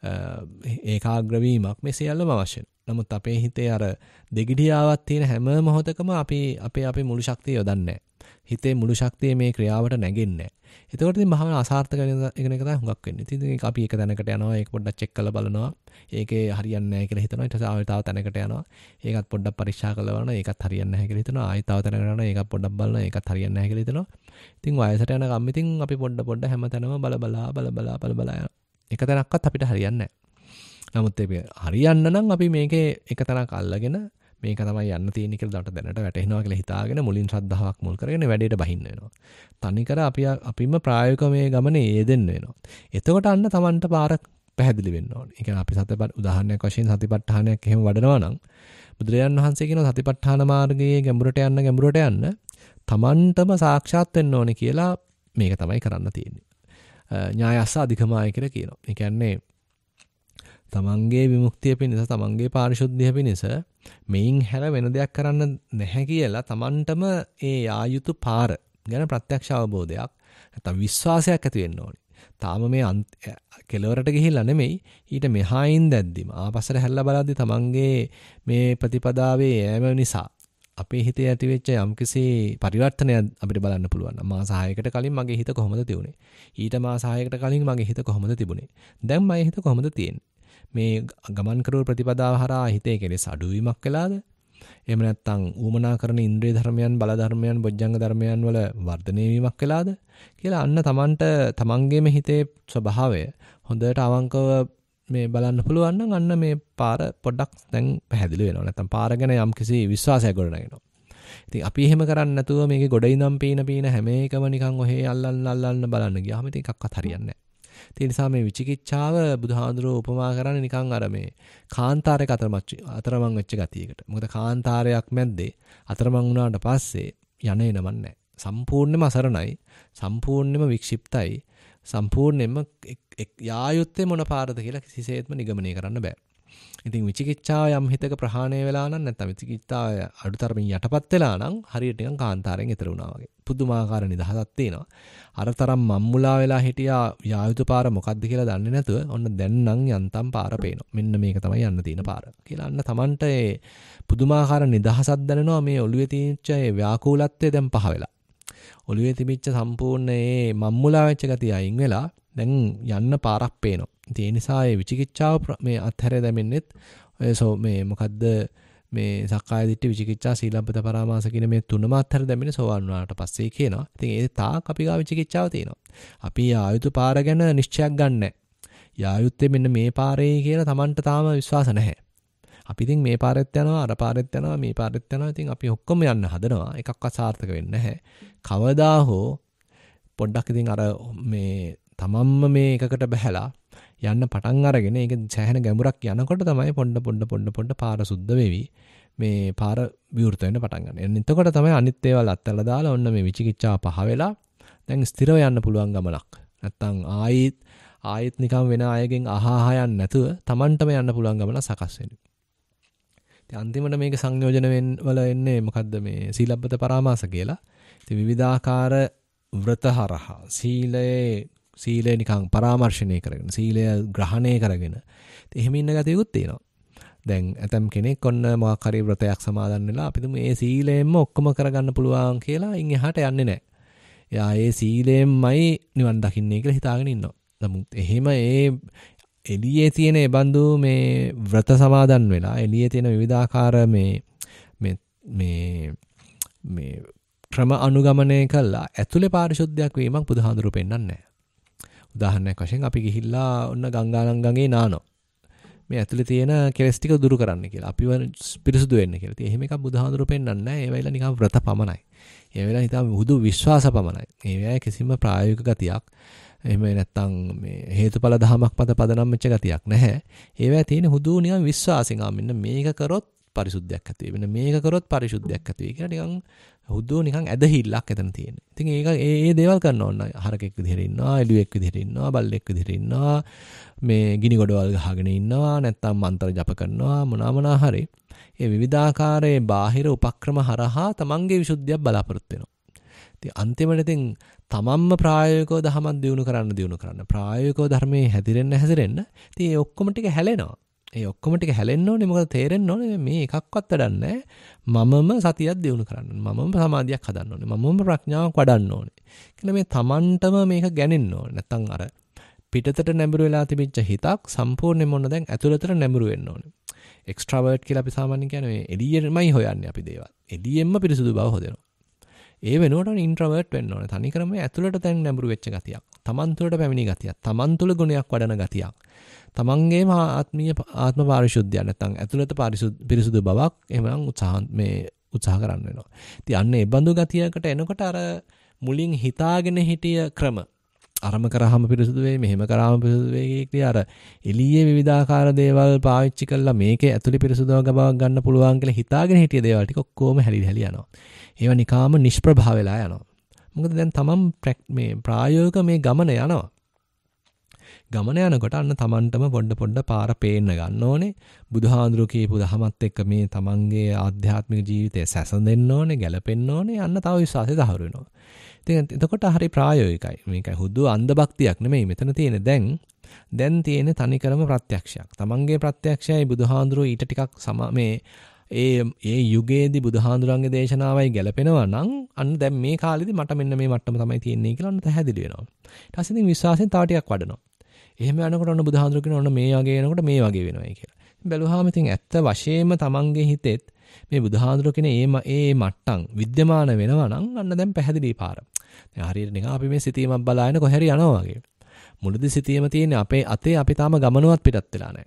ඒකාග්‍ර වීමක් මේ සියල්ලම අවශ්‍ය වෙනවා. නමුත් අපේ හිතේ අර දෙගිඩියාවක් තියෙන හැම මොහොතකම අපි අපේ අපේ මුළු ශක්තිය යොදන්නේ නැහැ. හිතේ මුළු ශක්තිය මේ ක්‍රියාවට නැගෙන්නේ නැහැ. එතකොට ඉතින් භාවනාව අසාර්ථක වෙන එක තමයි හුඟක් වෙන්නේ. ඉතින් ඒක අපි එක තැනකට යනවා, ඒක පොඩ්ඩක් චෙක් කරලා බලනවා. ඒකේ හරියන්නේ නැහැ කියලා හිතනවා. ඊට පස්සේ ආයෙ තව තැනකට යනවා. ඒකත් පොඩ්ඩක් පරීක්ෂා කරලා බලනවා. ඒකත් හරියන්නේ නැහැ කියලා හිතනවා. ආයෙ තව තැනකට යනවා. ඒකත් පොඩ්ඩක් බලනවා. ඒකත් හරියන්නේ නැහැ කියලා හිතනවා. ඉතින් වයසට යන ගම් ඉතින් අපි පොඩ පොඩ හැම තැනම බල බලා බල බලා බල බලා යනවා. එක තැනක්වත් අපිට හරියන්නේ නැහැ. නමුත් ඒක හරියන්න නම් අපි මේකේ එක තැනක් අල්ලගෙන මේක තමයි යන්න තියෙන්නේ කියලා දඩට දැනට වැටෙනවා කියලා හිතාගෙන මුලින් ශ්‍රද්ධාවක් මුල් කරගෙන වැඩේට බහින්න වෙනවා. තනිකර අපි අපිම ප්‍රායෝගික මේ ගමනේ යෙදෙන්න වෙනවා. එතකොට අන්න Tamanට පාර පැහැදිලි වෙන්න ඕනේ. ඒ කියන්නේ අපි සතපත් උදාහරණයක් වශයෙන් සතිපට්ඨානයක් එහෙම වඩනවා නම් බුදුරජාණන් වහන්සේ කියනවා සතිපට්ඨාන මාර්ගයේ ගැඹුරට යන්න ගැඹුරට යන්න Tamanටම සාක්ෂාත් වෙන්න ඕනේ කියලා මේක තමයි කරන්න තියෙන්නේ. ඥායස්ස අධිකමාය කියලා කියනවා. ඒ කියන්නේ තමන්ගේ විමුක්තිය පිණිස තමන්ගේ පාරිශුද්ධිය පිණිස මෙයින් හැර වෙන දෙයක් කරන්න නැහැ කියලා තමන්ටම ඒ ආයුතු පාර ගැන ප්‍රත්‍යක්ෂ අවබෝධයක් නැත්නම් විශ්වාසයක් ඇති වෙන්න ඕනේ. තාම මේ කෙලවරට ගිහිල්ලා නෙමෙයි ඊට මෙහායින් දැද්දිම ආපස්සට හැරිලා බලද්දි තමන්ගේ මේ ප්‍රතිපදාවේ යෑම නිසා අපේ හිතේ ඇතිවෙච්ච යම්කිසි පරිවර්තනයක් අපිට බලන්න පුළුවන්. මාස හයකට කලින් මගේ හිත කොහොමද තිබුණේ? ඊට මාස හයකට කලින් මගේ හිත කොහොමද තිබුණේ? දැන් මගේ හිත කොහොමද තියෙන්නේ? මේ ගමන් කරන ප්‍රතිපදාව හරහා හිතේ කෙලෙස් අඩුවීමක් වෙලාද? එහෙම නැත්නම් ඌමනා කරන ඉන්ද්‍රිය ධර්මයන්, බල ධර්මයන්, බොජ්ජංග ධර්මයන් වල වර්ධනය වීමක් වෙලාද? කියලා අන්න Tamanට තමන්ගේම හිතේ ස්වභාවය හොඳට අවංකව මේ බලන්න පුළුවන් නම් අන්න මේ පාර පොඩ්ඩක් දැන් පැහැදිලි වෙනවා. නැත්නම් පාර ගැන යම්කිසි විශ්වාසයක් ගොඩනගෙනවා. ඉතින් අපි එහෙම කරන්නේ නැතුව මේකේ ගොඩ ඉඳන් පීන පීන හැම එකම නිකන් ඔහේ අල්ලන්න අල්ලන්න බලන්න ගියාම ඉතින් එකක්වත් හරියන්නේ නැහැ. ඒ නිසා මේ විචිකිච්ඡාව බුදුහාඳුරෝ උපමා කරන්නේ නිකන් අර මේ කාන්තාරයක අතරමං අතරමං වෙච්ච ගතියකට. මොකද කාන්තාරයක් මැද්දේ අතරමං වුණාට පස්සේ යන එනමන් නැහැ. සම්පූර්ණයෙන්ම අසරණයි, සම්පූර්ණයෙන්ම වික්ෂිප්තයි, සම්පූර්ණයෙන්ම යායුත්තේ මොන පාරද කියලා කිසිසේත්ම නිගමනය කරන්න බෑ. ඉතින් විචිකිච්ඡාව යම් හිතක ප්‍රහාණය වෙලා නම් නැත්නම් විචිකිච්ඡාව අඩුතරමින් යටපත් වෙලා නම් හරියට නිකන් කාන්තාරයෙන් ඈතර වුණා වගේ. පුදුමාකාර නිදහසක් තියෙනවා. අරතරම් මම්මුලා වෙලා හිටියා යායුතු පාර මොකද්ද කියලා දන්නේ නැතුව ඔන්න දැන් නම් යන්තම් පාර පේනවා. මෙන්න මේක තමයි යන්න තියෙන පාර. කියලා අන්න Tamanට ඒ පුදුමාකාර නිදහසක් දැනෙනවා මේ ඔළුවේ තියෙච්ච ඒ ව්‍යාකූලත්වය දැන් පහ වෙලා. ඔළුවේ තිබිච්ච සම්පූර්ණ ඒ මම්මුලා වෙච්ච ගතිය අයින් වෙලා දැන් යන්න පාරක් පේනවා. ඒ නිසා ඒ විචිකිච්ඡාව මේ අත්හැර දැමෙන්නෙත් ඔය සෝ මේ මොකද්ද මේ සක්කාය දිට්ඨි විචිකිච්ඡා සීලබ්බත පරාමාස කියන මේ තුනම අත්හැර දැමෙන්නේ සෝවාන් වුණාට පස්සේ කියනවා. ඉතින් ඒ තාක් අපි ගා විචිකිච්ඡාව තියෙනවා. අපි ආයුතු පාර ගැන නිශ්චයක් ගන්නෑ. යායුත්තේ මෙන්න මේ පාරේ කියලා Tamanට තාම විශ්වාස නැහැ. අපි ඉතින් මේ පාරෙත් යනවා අර පාරෙත් යනවා මේ පාරෙත් යනවා. ඉතින් අපි ඔක්කොම යන්න හදනවා. එකක්වත් සාර්ථක වෙන්නේ නැහැ. කවදා හෝ පොඩ්ඩක් ඉතින් අර මේ තමන්ම මේ එකකට බහැලා යන්න පටන් අරගෙන ඒක සෑහෙන ගැඹුරක් යනකොට තමයි පොඩ පොඩ පොඩ පොඩ පාර සුද්ධ වෙවි මේ පාර විවෘත වෙන්න පටන් ගන්න. එන්න එතකොට තමයි අනිත් ඒවා අත්හැරලා දාලා ඔන්න මේ විචිකිච්ඡාව පහ වෙලා දැන් ස්ථිරව යන්න පුළුවන් ගමනක්. නැත්තම් ආයිත් ආයිත් නිකන් වෙන අයගෙන් අහහා යන්න නැතුව Tamanටම යන්න පුළුවන් ගමන සකස් වෙනවා. ඉතින් අන්තිමට මේක සංයෝජන වෙන වල එන්නේ මොකද්ද මේ සීලබ්බත පරාමාස කියලා. ඉතින් විවිධාකාර ව්‍රත හරහා සීලයේ සීලය නිකන් පරාමර්ශණය කරගෙන සීලය ග්‍රහණය කරගෙන ඉතින් එහෙම ඉන්න ගතියකුත් තියෙනවා. දැන් ඇතම් කෙනෙක් ඔන්න මොකක් හරි ව්‍රතයක් සමාදන් වෙලා අපිට මේ සීලයෙන්ම ඔක්කොම කරගන්න පුළුවන් කියලා ඉන් එහාට යන්නේ නැහැ. එයා ඒ සීලයෙන්මයි නිවන් දකින්නේ කියලා හිතාගෙන ඉන්නවා. නමුත් එහෙම ඒ එළියේ තියෙන ඒ බඳු මේ ව්‍රත සමාදන් වෙලා එළියේ තියෙන විවිධාකාර මේ මේ මේ මේ ක්‍රම අනුගමනය කළා ඇතුලේ පාරිශුද්ධයක් වීමක් බුදුහාඳුරු පෙන්නන්නේ නැහැ. උදාහරණයක් වශයෙන් අපි ගිහිල්ලා ඔන්න ගංගානම් ගඟේ නානවා. මේ ඇතුලේ තියෙන කෙලස් ටික දුරු කරන්න කියලා. අපිව පිරිසුදු වෙන්න කියලා. ඉතින් එහෙම එකක් බුදුහාඳුරු පෙන්නන්නේ නැහැ. ඒ වෙලාව නිකන් ව්‍රත පමණයි. ඒ වෙලාව නිකන් හුදු විශ්වාස පමණයි. ඒ වෙලාවේ කිසිම ප්‍රායෝගික ගතියක් එහෙම නැත්තම් මේ හේතුඵල ධමයක් මත පදනම් වෙච්ච ගතියක් නැහැ. ඒ වෙලාවේ තියෙන හුදු නිකන් විශ්වාසෙන් ආ මෙන්න මේක කරොත් පරිසුද්ධයක් ඇති වෙයි. මෙන්න මේක කරොත් පරිසුද්ධයක් ඇති වෙයි කියලා නිකන් හුදු නිකන් ඇදහිල්ලක් එතන තියෙන්නේ. ඉතින් ඒක ඒ ඒ දේවල් කරන්න ඕන. හරකෙක් විදිහට ඉන්නවා, එළුවෙක් විදිහට ඉන්නවා, බල්ලෙක් විදිහට ඉන්නවා, මේ ගිනි ගොඩවල් ගහගෙන ඉන්නවා, නැත්තම් මන්ත්‍ර ජප කරනවා මොනවා මොනවා හරි. ඒ විවිධාකාරයේ බාහිර උපක්‍රම හරහා තමන්ගේ විසුද්ධියක් බලාපොරොත්තු වෙනවා. ඉතින් අන්තිමට ඉතින් තමන්ම ප්‍රායෝගිකව දහමක් දිනු කරන්න දිනු කරන්න ප්‍රායෝගිකව ධර්මයේ හැදිරෙන්න හැසිරෙන්න ඉතින් ඒ ඔක්කොම ටික හැලෙනවා. ඒ ඔක්කොම ටික හැලෙන්න ඕනේ මොකද තේරෙන්න ඕනේ මේ එකක්වත් වැඩක් නැහැ. මමම සතියක් දිනු කරන්න. මමම සමාධියක් හදන්න ඕනේ. මමම ප්‍රඥාවක් වඩන්න ඕනේ. කියලා මේ තමන්ටම මේක ගැනෙන්න ඕනේ. නැත්තම් අර පිටතට නැඹුරු වෙලා තිබිච්ච හිතක් සම්පූර්ණයෙන්ම මොන දැන් ඇතුළතට නැඹුරු වෙන්න ඕනේ. එක්ස්ට්‍රාවර්ට් කියලා අපි සාමාන්‍යයෙන් කියන්නේ මේ එළියෙමයි හොයන්නේ අපි දේවල්. එළියෙන්ම පිරිසුදු බව හොදනවා. ඒ වෙනුවට ඉන්ට්‍රවර්ට් වෙන්න ඕනේ. තනිකරම ඇතුළට දැන් නැඹුරු වෙච්ච ගතියක්. තමන් තුළට පැමිණි ගතියක්. තමන් තුළ ගුණයක් වඩන ගතියක්. තමන්ගේම ආත්මීය ආත්ම පාරිශුද්ධිය නැත්නම් ඇතුළත පිරිසුදු බවක් එහෙනම් උත්සාහ මේ උත්සාහ කරන්න වෙනවා. ඉතින් අන්න ඒ බඳු ගතියකට එනකොට අර මුලින් හිතාගෙන හිටිය ක්‍රම අරම කරාම පිරිසුදු වෙයි මෙහෙම කරාම පිරිසුදු වෙයි කියලා අර එළියේ විවිධාකාර දේවල් පාවිච්චි කරලා මේකේ ඇතුළේ පිරිසුදුව ගබවක් ගන්න පුළුවන් කියලා හිතාගෙන හිටිය දේවල් ටික ඔක්කොම හැලි හැලි යනවා. ඒවා නිකාම නිෂ්ප්‍රභා වෙලා යනවා. මොකද දැන් තමන් මේ ප්‍රායෝගික මේ ගමන යනවා. ගමන යනකොට අන්න තමන්ටම පොඩ පොඩ පාර පේන්න ගන්න ඕනේ. බුදුහාඳුරු කියපු දහමත් එක්ක මේ තමන්ගේ ආධ්‍යාත්මික ජීවිතය සැසඳෙන්න ඕනේ, ගැලපෙන්න ඕනේ. අන්න තව විශ්වාසය දහවුරු වෙනවා. ඉතින් එතකොට හරි ප්‍රායෝගිකයි. මේක හුදු අන්ධ භක්තියක් නෙමෙයි. මෙතන තියෙන දැන් දැන් තියෙන තනිකරම ප්‍රත්‍යක්ෂයක්. තමන්ගේ ප්‍රත්‍යක්ෂයයි බුදුහාඳුරු ඊට ටිකක් සම මේ ඒ ඒ යුගයේදී බුදුහාඳුරන්ගේ දේශනාවයි ගැලපෙනවා නම් අන්න දැන් මේ කාලෙදී මට මෙන්න මේ මට්ටම තමයි තියෙන්නේ කියලා අන්න පැහැදිලි වෙනවා. ඊට පස්සේ ඉතින් විශ්වාසයෙන් තව ටිකක් වඩනවා. එහෙම යනකොට ඔන්න බුදුහාඳුර කියන ඔන්න මේ වගේ එනකොට මේ වගේ වෙනවායි කියලා. බැලුවාම ඉතින් ඇත්ත වශයෙන්ම තමන්ගේ හිතෙත් මේ බුදුහාඳුර කියන ඒ ඒ මට්ටම් විද්‍යමාන වෙනවා නම් අන්න දැන් පැහැදිලි පාර. දැන් හරියට නිකන් අපි මේ සිතීමක් බලාගෙන කොහරි යනවා වගේ. මුලදී සිතීම තියෙන්නේ අපේ අතේ අපි තාම ගමනවත් පිටත් වෙලා නැහැ.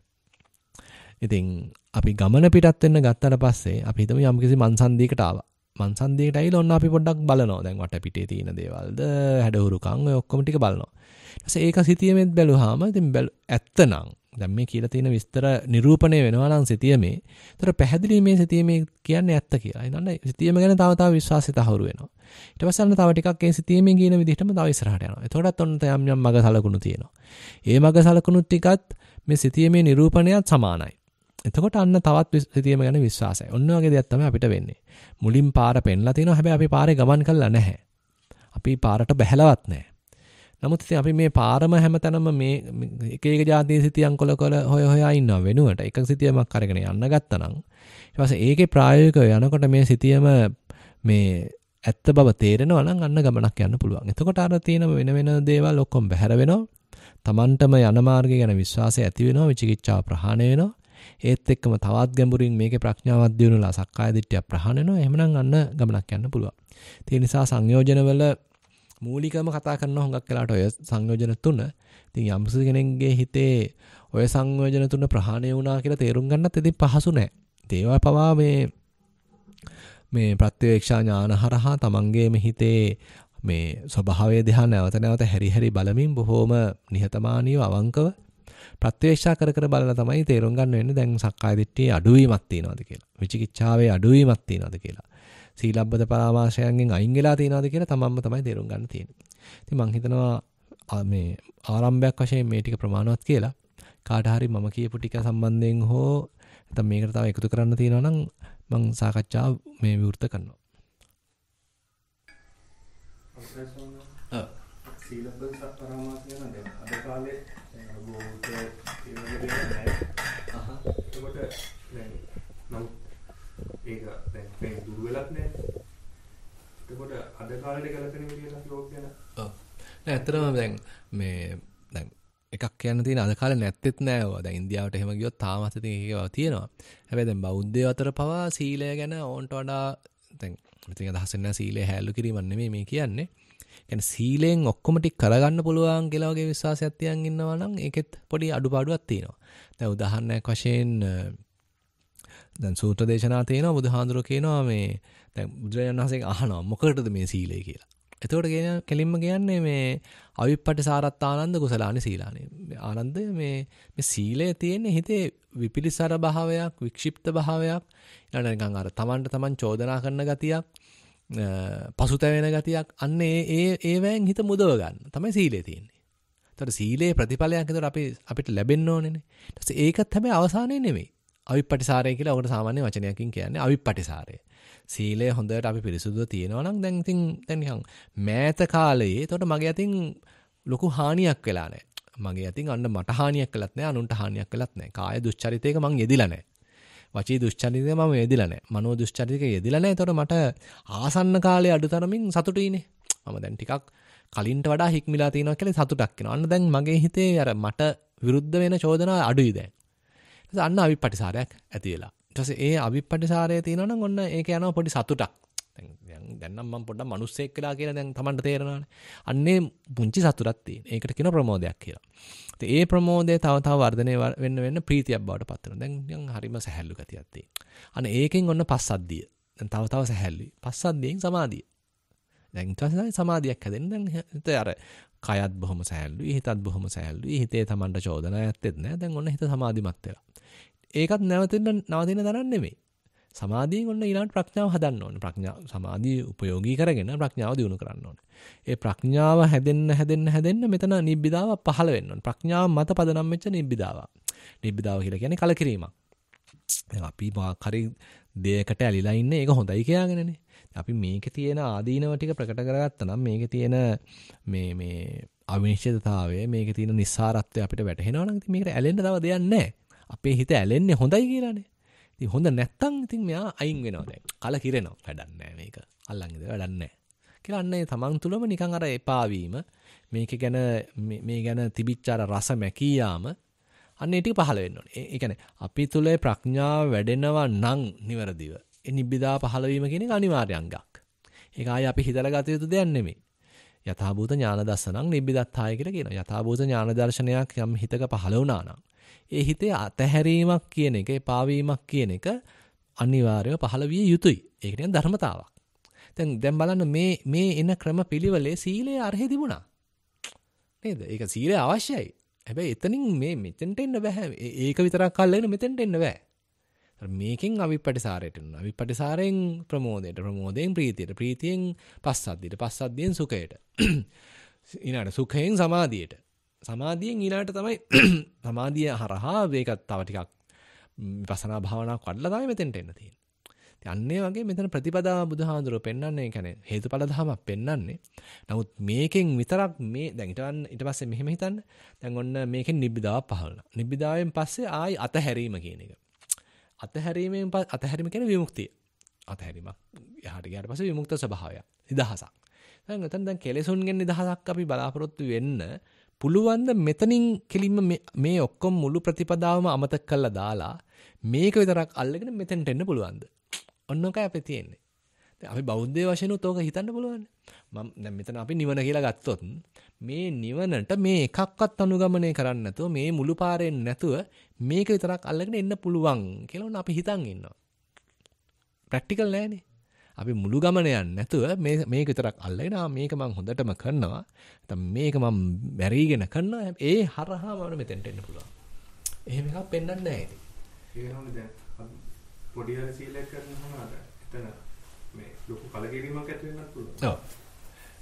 ඉතින් අපි ගමන පිටත් වෙන්න ගත්තට පස්සේ අපි හිතමු යම්කිසි මන්සන්දියකට ආවා. මන්සන්දියකට ඇවිල්ලා ඔන්න අපි පොඩ්ඩක් බලනවා. දැන් වට පිටේ තියෙන දේවල්ද, හැඩහුරුකම් ඔය ඔක්කොම ටික බලනවා. ඊට පස්සේ ඒක සිතියමෙත් බැලුවාම ඉතින් ඇත්තනම් දැන් මේ කියලා තියෙන විස්තර නිරූපණය වෙනවා නම් සිතියමේ. ඒතර පැහැදිලි මේ සිතියමේ කියන්නේ ඇත්ත කියලා. එහෙනම් සිතියම ගැන තව තව විශ්වාසය තහවුරු වෙනවා. ඊට පස්සේ අන්න තව ටිකක් ඒ සිතියමේ කියන විදිහටම තව ඉස්සරහට යනවා. එතකොටත් ඔන්න යම් යම් මග සලකුණු තියෙනවා. ඒ මග සලකුණු ටිකත් මේ සිතියමේ නිරූපණයත් සමානයි. එතකොට අන්න තවත් සිතියම ගැන විශ්වාසයි. ඔන්න වගේ දෙයක් තමයි අපිට වෙන්නේ. මුලින් පාර පෙන්ලා තිනවා. හැබැයි අපි පාරේ ගමන් කළා නැහැ. අපි පාරට බැහැලවත් නැහැ. නමුත් ඉතින් අපි මේ පාරම හැමතැනම මේ එක එක જાතියේ සිතියම් කොල කොල හොය හොයා ඉන්නව වෙනුවට එක සිතියමක් අරගෙන යන්න ගත්තා නම් ඊට පස්සේ ඒකේ ප්‍රායෝගිකව යනකොට මේ සිතියම මේ ඇත්ත බව තේරෙනවා නම් අන්න ගමනක් යන්න පුළුවන්. එතකොට අර තියෙන වෙන වෙන දේවල් ඔක්කොම බැහැර වෙනවා. Tamanටම යන මාර්ගය ගැන විශ්වාසය ඇති වෙනවා. විචිකිච්ඡාව ප්‍රහාණය වෙනවා. ඒත් එක්කම තවත් ගැඹුරින් මේකේ ප්‍රඥාවක් දියුණුලා සක්කාය දිට්ඨිය ප්‍රහාණය වෙනවා. එහෙමනම් අන්න ගමනක් යන්න පුළුවන්. ඒ නිසා සංයෝජනවල මූලිකම කතා කරන හොඟක් වෙලාට ඔය සංයෝජන තුන ඉතින් යම්සි කෙනෙක්ගේ හිතේ ඔය සංයෝජන තුන ප්‍රහාණය වුණා කියලා තේරුම් ගන්නත් ඉතින් පහසු නෑ. ඒවා පවා මේ මේ ප්‍රත්‍යවේක්ෂා ඥාන හරහා තමන්ගේම හිතේ මේ ස්වභාවය දිහා නැවත නැවත හැරි හැරි බලමින් බොහෝම නිහතමානීව අවංකව ප්‍රත්‍යවේක්ෂා කර කර බලලා තමයි තේරුම් ගන්න වෙන්නේ දැන් සක්කාය දිට්ඨියේ අඩුවීමක් තියෙනවද කියලා. විචිකිච්ඡාවේ අඩුවීමක් තියෙනවද කියලා. සීලබ්බත පරාමාශයන්ගෙන් අයින් වෙලා තියෙනවද කියලා තමන්ම තමයි තේරුම් ගන්න තියෙන්නේ. ඉතින් මම හිතනවා මේ ආරම්භයක් වශයෙන් මේ ටික ප්‍රමාණවත් කියලා කාට හරි මම කියපු ටික සම්බන්ධයෙන් හෝ නැත්නම් මේකට තව එකතු කරන්න තියෙනවා නම් මම සාකච්ඡාව මේ විවෘත කරනවා. ඔව්. සීලබ්බත පරමාර්ථය නම් දැන් අද කාලේ බෝධි ඒ වගේ දේවල් නැහැ. අහහ. එතකොට දැන් නම් ඒක දැන් මේ දුර වෙලක් නැහැ. එතකොට අද කාලේ ගලපෙන විදිහට යෝග ගැන. ඔව්. නෑ ඇත්තටම දැන් මේ දැන් එකක් කියන්න තියෙන අද කාලේ නැත්තේත් නෑ ඔය. දැන් ඉන්දියාවට එහෙම ගියොත් තාමත් ඉතින් ඒකව තියෙනවා. හැබැයි දැන් බෞද්ධයෝ අතර පවා සීලය ගැන ඕන්ට වඩා දැන් මෙතන අදහස් වෙන්නේ සීලය හැලු කිරීමක් නෙමෙයි මේ කියන්නේ. කියන්නේ සීලෙන් ඔක්කොම ටික කරගන්න පුළුවන් කියලා වගේ විශ්වාසයක් තියන් ඉන්නවා නම් ඒකෙත් පොඩි අඩුපාඩුවක් තියෙනවා. දැන් උදාහරණයක් වශයෙන් දැන් සූත්‍ර දේශනා තියෙනවා බුදුහාඳුර කියනවා මේ දැන් බුදුරජාණන් වහන්සේ අහනවා මොකටද මේ සීලය කියලා. එතකොට කියන කෙලින්ම කියන්නේ මේ අවිප්පටිසාරත් ආනන්ද කුසලානි සීලානි. ආනන්ද මේ මේ සීලය තියෙන්නේ හිතේ විපිලිසර භාවයක්, වික්ෂිප්ත භාවයක්, ඊළඟ නිකන් අර තමන්ට තමන් චෝදනා කරන ගතියක්, පසුතැවෙන ගතියක්, අන්න ඒ ඒ ඒවෙන් හිත මුදව ගන්න තමයි සීලය තියෙන්නේ. ඒතර සීලේ ප්‍රතිඵලයක් ඒතර අපි අපිට ලැබෙන්න ඕනේනේ. ඊට පස්සේ ඒකත් හැබැයි අවසානයේ නෙමෙයි. අවිප්පටිසාරය කියලා ඔකට සාමාන්‍ය වචනයකින් කියන්නේ අවිප්පටිසාරය. සීලය හොඳට අපි පිරිසුදුව තියෙනවා නම් දැන් ඉතින් දැන් නිකන් මෑත කාලයේ එතකොට මගේ අතින් ලොකු හානියක් වෙලා නැහැ. මගේ අතින් අන්න මට හානියක් වෙලත් නැහැ, අනුන්ට හානියක් වෙලත් නැහැ. කාය දුස්චරිතයක මං යෙදිලා නැහැ. වචී දුස්චරිතයක මම යෙදිලා නැහැ. මනෝ දුස්චරිතයක යෙදිලා නැහැ. එතකොට මට ආසන්න කාලයේ අඩුතරමින් සතුටුයිනේ. මම දැන් ටිකක් කලින්ට වඩා හික්මිලා තියෙනවා කියලා සතුටක් එනවා. අන්න දැන් මගේ හිතේ අර මට විරුද්ධ වෙන චෝදනා අඩුයි දැන්. ඊට අන්න අවිප්පටිසාරයක් ඇති වෙලා. ඊට පස්සේ ඒ අවිප්පටිසාරය තියෙනවා නම් ඔන්න ඒක යනවා පොඩි සතුටක්. දැන් දැන් නම් මම පොඩ්ඩක් මිනිස්සෙක් වෙලා කියලා දැන් Tamanට තේරෙනවානේ. අන්නේ පුංචි සතුටක් තියෙන. ඒකට කියන ප්‍රමෝදයක් කියලා. ඉතින් ඒ ප්‍රමෝදය තව තව වර්ධනය වෙන්න වෙන්න ප්‍රීතියක් බවට පත් වෙනවා. දැන් දැන් හරිම සැහැල්ලු ගතියක් තියෙනවා. අන්න ඒකෙන් ඔන්න පස්සද්ධිය. දැන් තව තව සැහැල්ලුයි. පස්සද්ධියෙන් සමාධිය. දැන් ඊට පස්සේ සමාධියක් හැදෙන්න දැන් හිත අර කයත් බොහොම සැහැල්ලුයි, හිතත් බොහොම සැහැල්ලුයි. හිතේ Tamanට චෝදනාවක් ඇත්තෙත් නැහැ. දැන් ඔන්න හිත සමාධිමත් වෙලා. ඒකත් නැවතින්න නවතින තරම් නෙමෙයි. සමාධියෙන් ඔන්න ඊළඟට ප්‍රඥාව හදන්න ඕනේ. ප්‍රඥා සමාධිය උපයෝගී කරගෙන ප්‍රඥාව දියුණු කරන්න ඕනේ. ඒ ප්‍රඥාව හැදෙන්න හැදෙන්න හැදෙන්න මෙතන නිබ්බිදාව පහළ වෙන්න ඕනේ. ප්‍රඥාව මත පදනම් වෙච්ච නිබ්බිදාව. නිබ්බිදාව කියලා කියන්නේ කලකිරීමක්. දැන් අපි හරි දෙයකට ඇලිලා ඉන්නේ ඒක හොඳයි කියලාගෙනනේ. අපි මේකේ තියෙන ආදීනව ටික ප්‍රකට කරගත්තා නම් මේකේ තියෙන මේ මේ අවිනිශ්චිතතාවය, මේකේ තියෙන නිස්සාරත්වය අපිට වැටහෙනවා නම් ඉතින් මේකට ඇලෙන්න තව දෙයක් නැහැ. අපේ හිත ඇලෙන්නේ හොඳයි කියලානේ. ඉතින් හොඳ නැත්තම් ඉතින් මෙයා අයින් වෙනවා දැන්. කලකිරෙනවා. වැඩක් නැහැ මේක. අල්ලන් ඉඳලා වැඩක් නැහැ. කියලා අන්න ඒ තමන් තුළම නිකන් අර එපා වීම, මේක ගැන මේ ගැන තිබිච්ච අර රස මැකී යාම අන්න ඒ ටික පහළ වෙන්න ඕනේ. ඒ කියන්නේ අපි තුළ ප්‍රඥාව වැඩෙනවා නම් නිවැරදිව. ඒ නිබ්බිදා පහළ වීම කියන එක අනිවාර්ය අංගයක්. ඒක ආයේ අපි හිතලා ගත යුතු දෙයක් නෙමෙයි. යථාභූත ඥාන දර්ශනං නිබ්බිදත්තාය කියලා කියනවා. යථාභූත ඥාන දර්ශනයක් යම් හිතක පහළ වුණා නම් ඒ හිතේ අතහැරීමක් කියන එක, පාවීමක් කියන එක අනිවාර්යව පහළ විය යුතුයි. ඒක කියන්නේ ධර්මතාවක්. දැන් දැන් බලන්න මේ මේ එන ක්‍රම පිළිවෙලේ සීලය අරහෙ තිබුණා. නේද? ඒක සීලය අවශ්‍යයි. හැබැයි එතනින් මේ මෙතෙන්ට එන්න බෑ. ඒක විතරක් අල්ලගෙන මෙතෙන්ට එන්න බෑ. මේකෙන් අවිපටිසාරයට එන්න. අවිපටිසාරයෙන් ප්‍රමෝදයට, ප්‍රමෝදයෙන් ප්‍රීතියට, ප්‍රීතියෙන් පස්සද්ධියට, පස්සද්ධියෙන් සුඛයට. ඊළඟට සුඛයෙන් සමාධියට. සමාධියෙන් ඊළඟට තමයි සමාධිය හරහා මේකත් තව ටිකක් විපස්සනා භාවනාවක් වඩලා තමයි මෙතෙන්ට එන්න තියෙන්නේ. ඉතින් අන්නේ වගේ මෙතන ප්‍රතිපදාව බුදුහාඳුරෝ පෙන්වන්නේ, ඒ කියන්නේ හේතුඵල ධමයක් පෙන්වන්නේ. නමුත් මේකෙන් විතරක් මේ දැන් ඊට ඊට පස්සේ මෙහෙම හිතන්න. දැන් ඔන්න මේකෙන් නිබ්බිදාවක් පහළනවා. නිබ්බිදාවෙන් පස්සේ ආයි අතහැරීම කියන එක. අතහැරීමෙන් අතහැරීම කියන්නේ විමුක්තිය. අතහැරීමක්. යහට ගියාට පස්සේ විමුක්ත ස්වභාවයක්. නිදහසක්. දැන් එතන දැන් කෙලෙසුන්ගෙන් නිදහසක් අපි බලාපොරොත්තු වෙන්න පුළුවන් ද මෙතනින් කෙලින්ම මේ ඔක්කොම මුළු ප්‍රතිපදාවම අමතක කරලා දාලා මේක විතරක් අල්ලගෙන මෙතෙන්ට එන්න පුළුවන්ද? ඔන්නෝකයි අපේ තියෙන්නේ. දැන් අපි බෞද්ධ වශයෙන් උත් ඕක හිතන්න පුළුවන්. මම දැන් මෙතන අපි නිවන කියලා ගත්තොත් මේ නිවනට මේ එකක්වත් අනුගමනය කරන්න නැතුව මේ මුළු පාරෙන් නැතුව මේක විතරක් අල්ලගෙන එන්න පුළුවන් කියලා උන අපි හිතන් ඉන්නවා. ප්‍රැක්ටිකල් නෑනේ. අපි මුළු ගමන යන්නේ නැතුව මේ මේක විතරක් අල්ලගෙන මේක මම හොඳටම කරනවා. නැත්නම් මේක මම බැරිගෙන කරනවා. ඒ හරහා මම මෙතෙන්ට එන්න පුළුවන්. එහෙම එකක් පෙන්වන්නේ නැහැ ඉතින්. ඒ වෙනවනේ දැන් පොඩි හරි සීලයක් කරනවම එතන මේ ලොකු කලකිරීමක් ඇති වෙන්නත් පුළුවන්. ඔව්.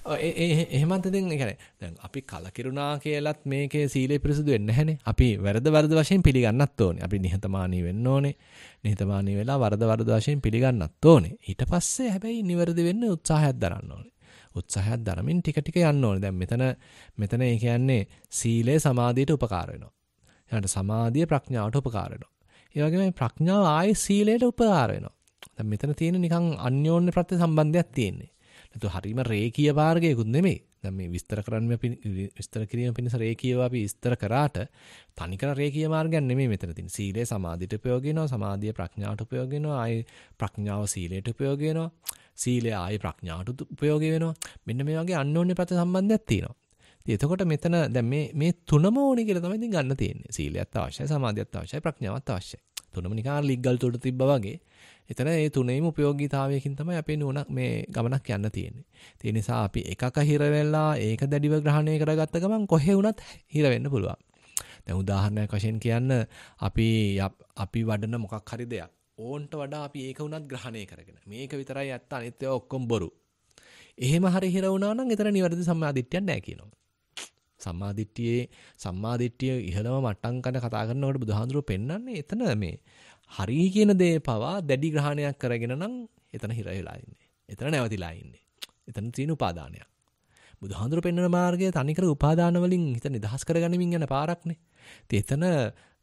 එහෙමත් ඉතින් ඒ කියන්නේ දැන් අපි කලකිරුණා කියලත් මේකේ සීලේ පිරිසුදු වෙන්නේ නැහනේ. අපි වැරද වරද වශයෙන් පිළිගන්නත් ඕනේ. අපි නිහතමානී වෙන්න ඕනේ. නිහතමානී වෙලා වරද වරද වශයෙන් පිළිගන්නත් ඕනේ. ඊට පස්සේ හැබැයි නිවැරදි වෙන්න උත්සාහයක් දරන්න ඕනේ. උත්සාහයක් දරමින් ටික ටික යන්න ඕනේ. දැන් මෙතන මෙතන ඒ කියන්නේ සීලය සමාධියට උපකාර වෙනවා. ඊළඟට සමාධිය ප්‍රඥාවට උපකාර වෙනවා. ඒ වගේම ප්‍රඥාව ආයේ සීලයට උපකාර වෙනවා. දැන් මෙතන තියෙන නිකන් අන්‍යෝන්‍ය ප්‍රත්‍ය සම්බන්ධයක් තියෙන්නේ. නැතු හරීම රේකීය මාර්ගයකුත් නෙමෙයි. දැන් මේ විස්තර කරන්න අපි විස්තර කිරීම පිණිස රේකීයව අපි විස්තර කරාට තනිකර රේකීය මාර්ගයක් නෙමෙයි මෙතන තියෙන්නේ. සීලය සමාධියට ප්‍රයෝග වෙනවා, සමාධිය ප්‍රඥාවට ප්‍රයෝග වෙනවා, ආයි ප්‍රඥාව සීලයට ප්‍රයෝග වෙනවා, සීලය ආයි ප්‍රඥාවට ප්‍රයෝග වෙනවා. මෙන්න මේ වගේ අන්‍යෝන්‍ය ප්‍රත්‍ය සම්බන්ධයක් තියෙනවා. ඉතින් එතකොට මෙතන දැන් මේ මේ තුනම ඕනේ කියලා තමයි ඉතින් ගන්න තියෙන්නේ. සීලයත් අවශ්‍යයි, සමාධියත් අවශ්‍යයි, ප්‍රඥාවත් අවශ්‍යයි. තුනම නිකන් ලිග්ගල් තුඩ තිබ්බා වගේ. එතන මේ තුනේම ප්‍රයෝගීතාවයකින් තමයි අපේ නුවණ මේ ගමනක් යන්න තියෙන්නේ. ඒ නිසා අපි එකක හිර වෙලා ඒක දැඩිව ග්‍රහණය කරගත්ත ගමන් කොහේ වුණත් හිර වෙන්න පුළුවන්. දැන් උදාහරණයක් වශයෙන් කියන්න අපි අපි වඩන මොකක් හරි දෙයක් ඕන්ට වඩා අපි ඒක වුණත් ග්‍රහණය කරගෙන මේක විතරයි ඇත්ත අනිත් ඒවා ඔක්කොම බොරු. එහෙම හරි හිර වුණා නම් එතන නිවැරදි සම්මාදිට්ඨියක් නැහැ කියනවා. සම්මාදිට්ඨියේ සම්මාදිට්ඨිය ඉහළම මට්ටම් කරන කතා කරනකොට බුදුහාඳුරෝ පෙන්වන්නේ එතන මේ හරි කියන දේ පවා දැඩි ග්‍රහණයක් කරගෙන නම් එතන හිර වෙලා ඉන්නේ. එතන නැවතිලා ඉන්නේ. එතන තියෙන උපාදානයක්. බුදුහාඳුර පෙන්වන මාර්ගය තනිකර උපාදාන වලින් හිත නිදහස් කරගනිමින් යන පාරක්නේ. ඉතින් එතන